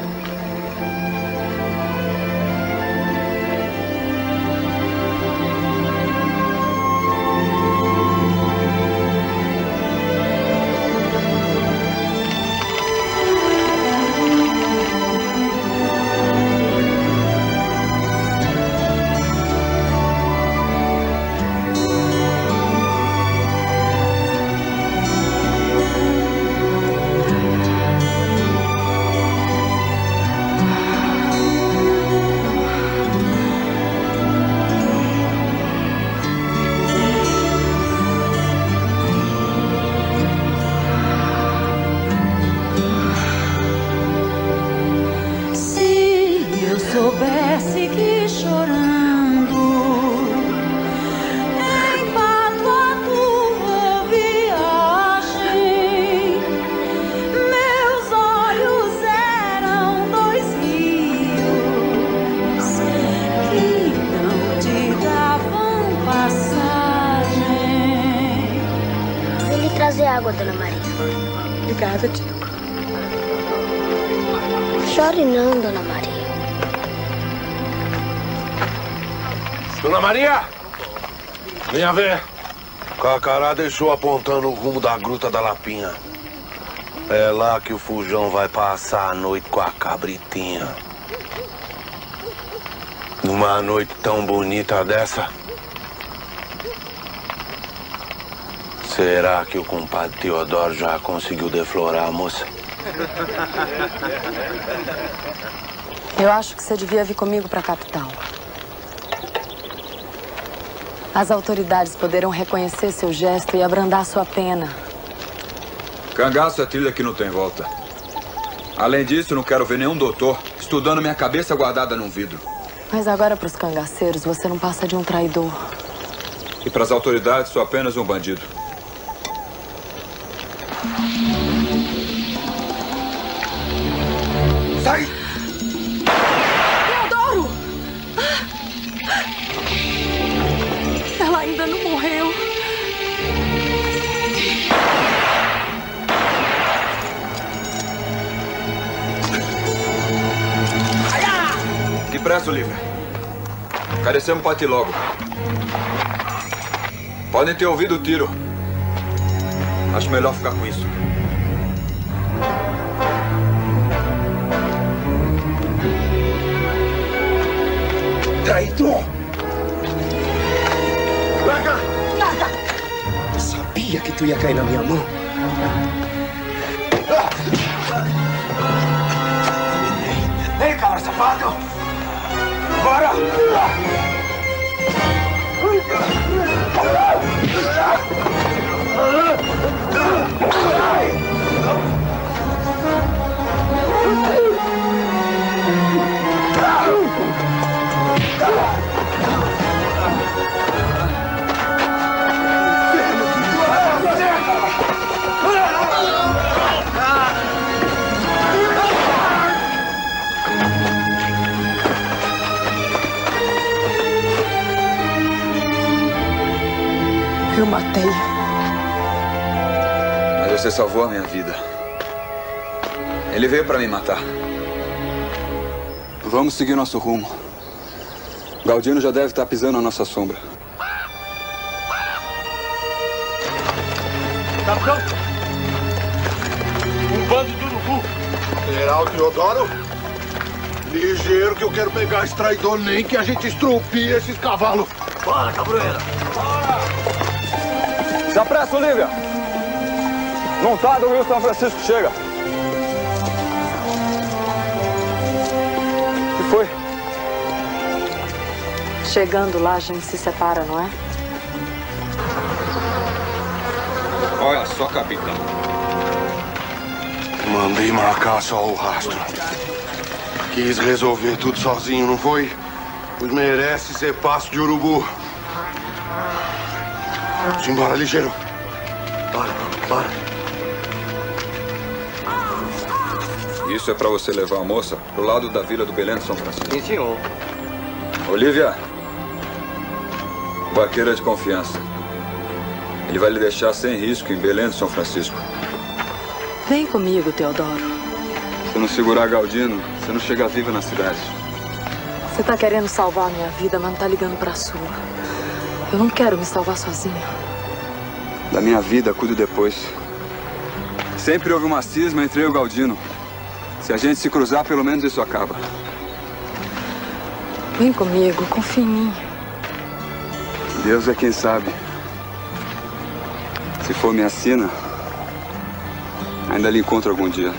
[SPEAKER 10] Soubesse que chorando empato a tua viagem, meus olhos eram dois rios que não te davam passagem.
[SPEAKER 14] Vou lhe trazer água, Dona Maria.
[SPEAKER 20] Obrigada, tio.
[SPEAKER 14] Chore não, Dona Maria.
[SPEAKER 4] Dona Maria! Venha ver. Cacará deixou apontando o rumo da Gruta da Lapinha. É lá que o Fujão vai passar a noite com a cabritinha. Numa noite tão bonita dessa, será que o compadre Teodoro já conseguiu deflorar a moça?
[SPEAKER 20] Eu acho que você devia vir comigo para a capital. As autoridades poderão reconhecer seu gesto e abrandar sua pena.
[SPEAKER 23] Cangaço é trilha que não tem volta. Além disso, não quero ver nenhum doutor estudando minha cabeça guardada num vidro.
[SPEAKER 20] Mas agora, para os cangaceiros, você não passa de um traidor.
[SPEAKER 23] E para as autoridades, sou apenas um bandido.
[SPEAKER 12] Sai!
[SPEAKER 20] Teodoro! Ela ainda não morreu.
[SPEAKER 23] Depressa, Olivia. Carecemos para ti logo. Podem ter ouvido o tiro. Acho melhor ficar com isso.
[SPEAKER 12] Traidor!
[SPEAKER 17] Larga! Larga! Eu sabia que tu ia cair na minha mão.
[SPEAKER 12] Vem, cabra safado! Bora!
[SPEAKER 20] Eu matei.
[SPEAKER 23] Mas você salvou a minha vida. Ele veio para me matar. Vamos seguir nosso rumo. Galdino já deve estar pisando na nossa sombra.
[SPEAKER 12] Capitão! Um bando de urubu!
[SPEAKER 1] General Teodoro? Ligeiro que eu quero pegar esse traidor, nem que a gente estrupie esses cavalos.
[SPEAKER 12] Bora, cabroeira! Bora!
[SPEAKER 23] Se apressa, Olivia! Montado, o Rio São Francisco chega. O que foi?
[SPEAKER 20] Chegando lá, a gente se separa, não é?
[SPEAKER 23] Olha só, capitão.
[SPEAKER 1] Mandei marcar só o rastro. Quis resolver tudo sozinho, não foi? Pois merece ser passo de urubu. Simbora, ligeiro. Para.
[SPEAKER 23] Isso é pra você levar a moça pro lado da vila do Belém de São Francisco.
[SPEAKER 22] Sim, senhor.
[SPEAKER 23] Olivia, o arqueiro é de confiança. Ele vai lhe deixar sem risco em Belém de São Francisco.
[SPEAKER 20] Vem comigo, Teodoro.
[SPEAKER 23] Se não segurar Galdino, você não chega viva na cidade.
[SPEAKER 20] Você tá querendo salvar a minha vida, mas não tá ligando pra sua. Eu não quero me salvar sozinha.
[SPEAKER 23] Da minha vida, cuido depois. Sempre houve uma cisma entre eu e o Galdino. Se a gente se cruzar, pelo menos isso acaba.
[SPEAKER 20] Vem comigo, confia em mim.
[SPEAKER 23] Deus é quem sabe. Se for minha sina, ainda lhe encontro algum dia.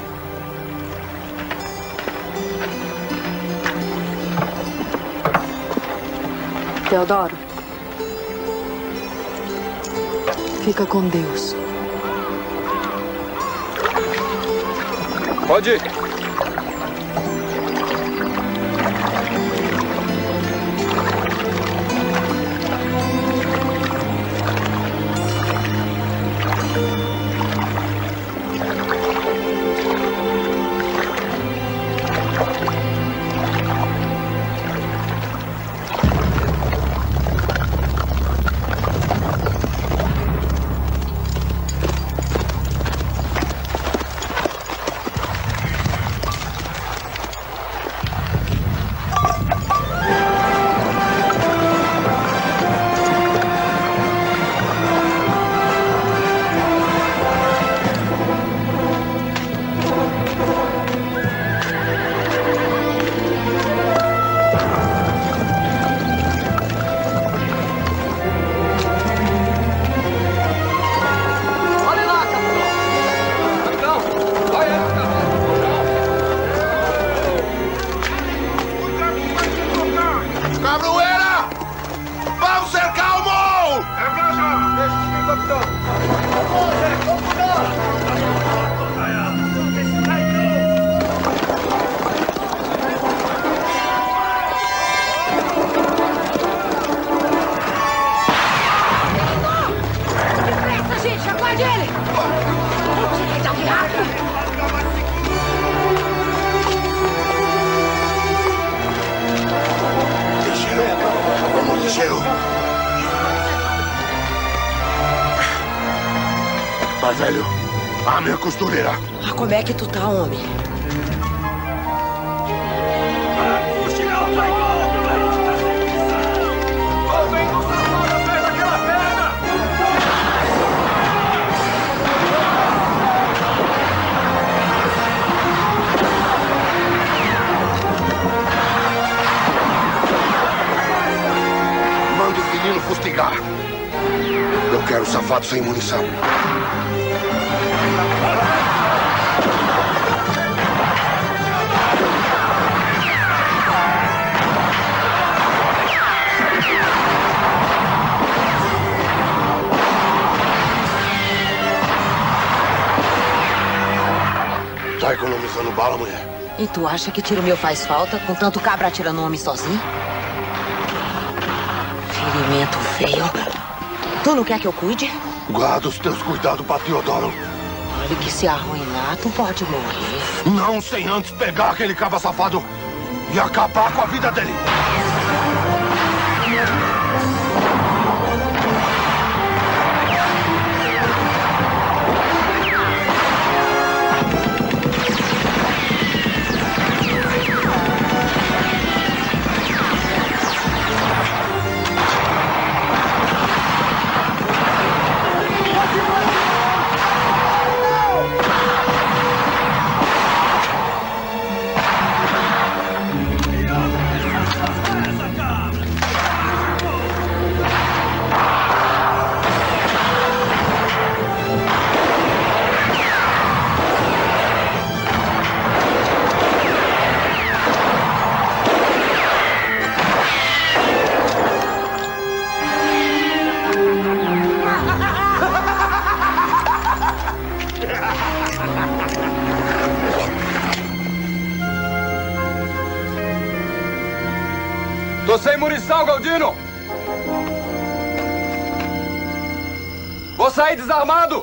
[SPEAKER 20] Teodoro, fica com Deus.
[SPEAKER 23] Pode ir.
[SPEAKER 1] Vamos ligeiro. Vai, velho. A minha costureira.
[SPEAKER 7] Ah, como é que tu tá, homem?
[SPEAKER 1] Manda os meninos fustigar. Eu quero o safado sem munição. Tá economizando bala, mulher?
[SPEAKER 7] E tu acha que tiro meu faz falta com tanto cabra atirando um homem sozinho? Ferimento feio. Tu não quer que eu cuide?
[SPEAKER 1] Guarda os teus cuidados pra Teodoro.
[SPEAKER 7] Olha que se arruinar, tu pode morrer.
[SPEAKER 1] Não sem antes pegar aquele cabra safado e acabar com a vida dele.
[SPEAKER 8] Tô sem munição, Galdino! Vou sair desarmado!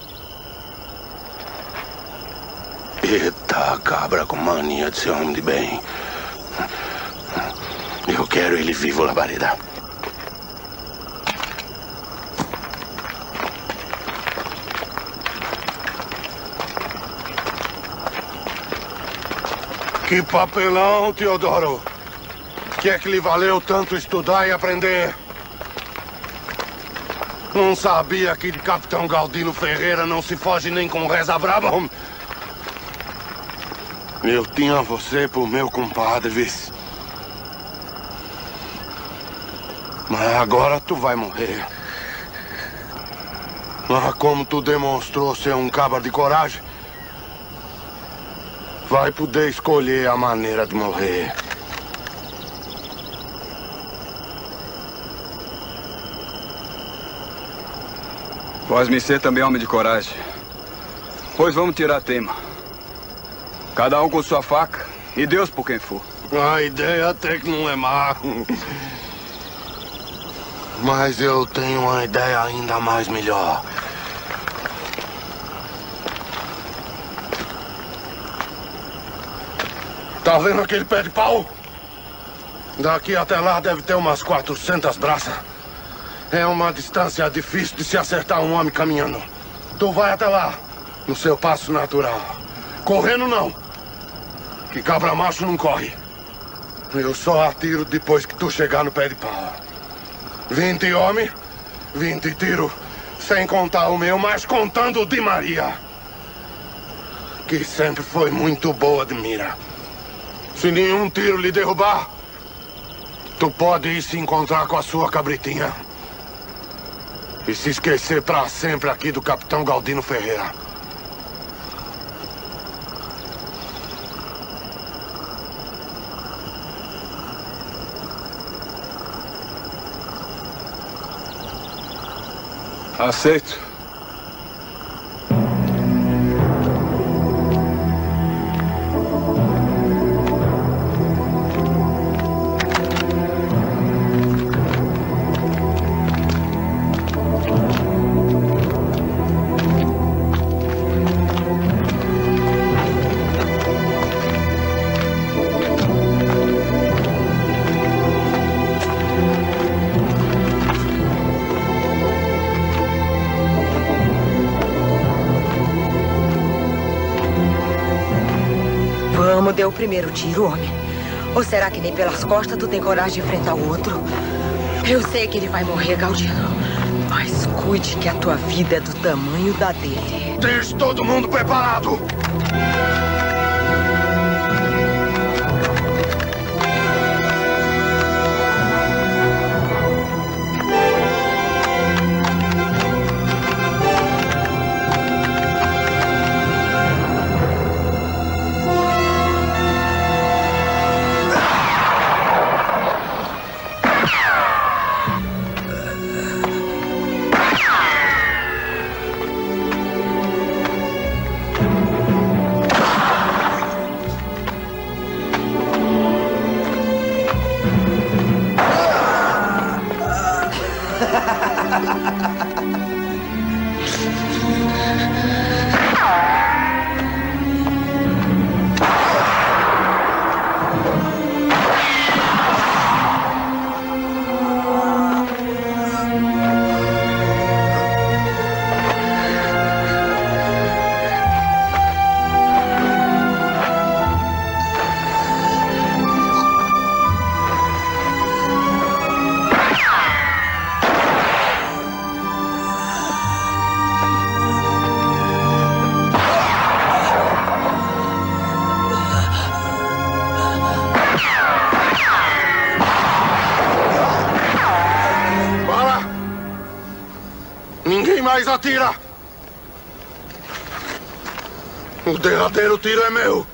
[SPEAKER 1] Eita, cabra com mania de ser homem de bem. Eu quero ele vivo, labareda. Que papelão, Teodoro! Que é que lhe valeu tanto estudar e aprender? Não sabia que de Capitão Galdino Ferreira não se foge nem com reza brava, homem? Eu tinha você por meu compadre, vice. Mas agora tu vai morrer. Mas como tu demonstrou ser um cabra de coragem, vai poder escolher a maneira de morrer.
[SPEAKER 23] Vós-me ser também homem de coragem. Pois vamos tirar a tema. Cada um com sua faca e Deus por quem for.
[SPEAKER 1] A ideia até que não é má. Mas eu tenho uma ideia ainda mais melhor. Tá vendo aquele pé de pau? Daqui até lá deve ter umas 400 braças. É uma distância difícil de se acertar um homem caminhando. Tu vai até lá, no seu passo natural. Correndo não. Que cabra macho não corre. Eu só atiro depois que tu chegar no pé de pau. 20 homens, 20 tiros. Sem contar o meu, mas contando o de Maria. Que sempre foi muito boa de mira. Se nenhum tiro lhe derrubar, tu pode ir se encontrar com a sua cabritinha. E se esquecer pra sempre aqui do Capitão Galdino Ferreira.
[SPEAKER 23] Aceito.
[SPEAKER 7] deu o primeiro tiro, homem? Ou será que nem pelas costas tu tem coragem de enfrentar o outro? Eu sei que ele vai morrer, Galdino. Mas cuide que a tua vida é do tamanho da dele.
[SPEAKER 12] Deixe todo mundo preparado! Mais atira! O derradeiro tiro é meu!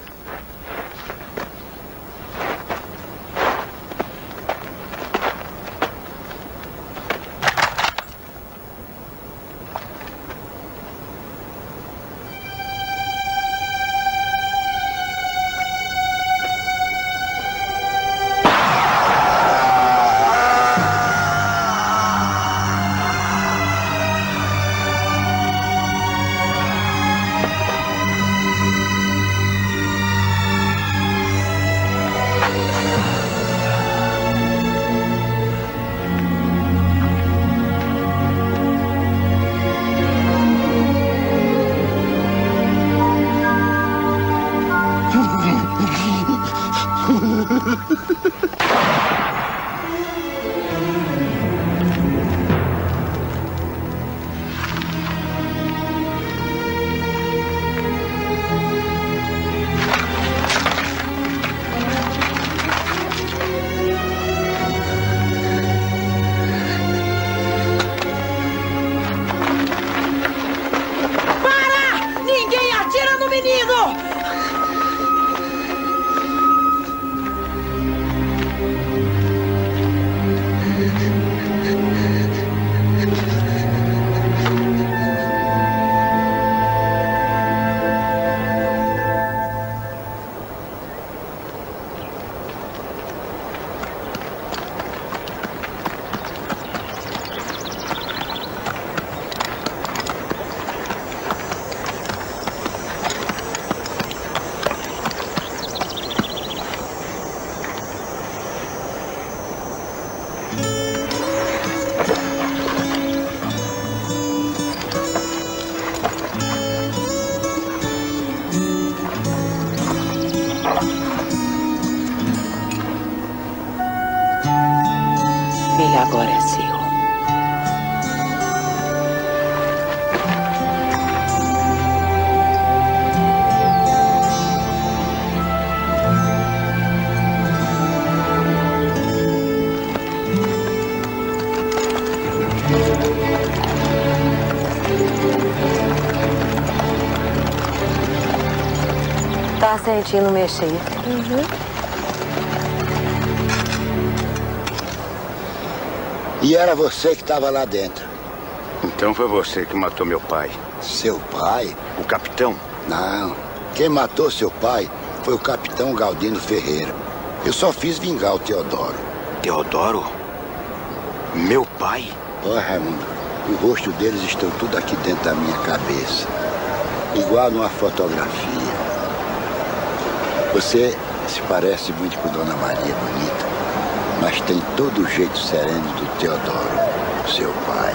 [SPEAKER 7] Ele agora é seu. Tá sentindo mexer? Uhum.
[SPEAKER 2] E era você que estava lá dentro.
[SPEAKER 12] Então foi você que matou meu pai.
[SPEAKER 2] Seu pai?
[SPEAKER 12] O capitão?
[SPEAKER 2] Não. Quem matou seu pai foi o capitão Galdino Ferreira. Eu só fiz vingar o Teodoro.
[SPEAKER 12] Teodoro? Meu pai?
[SPEAKER 2] Ó, Raimundo, o rosto deles estão tudo aqui dentro da minha cabeça. Igual numa fotografia. Você se parece muito com Dona Maria Bonita, mas tem todo o jeito sereno do Teodoro, seu pai.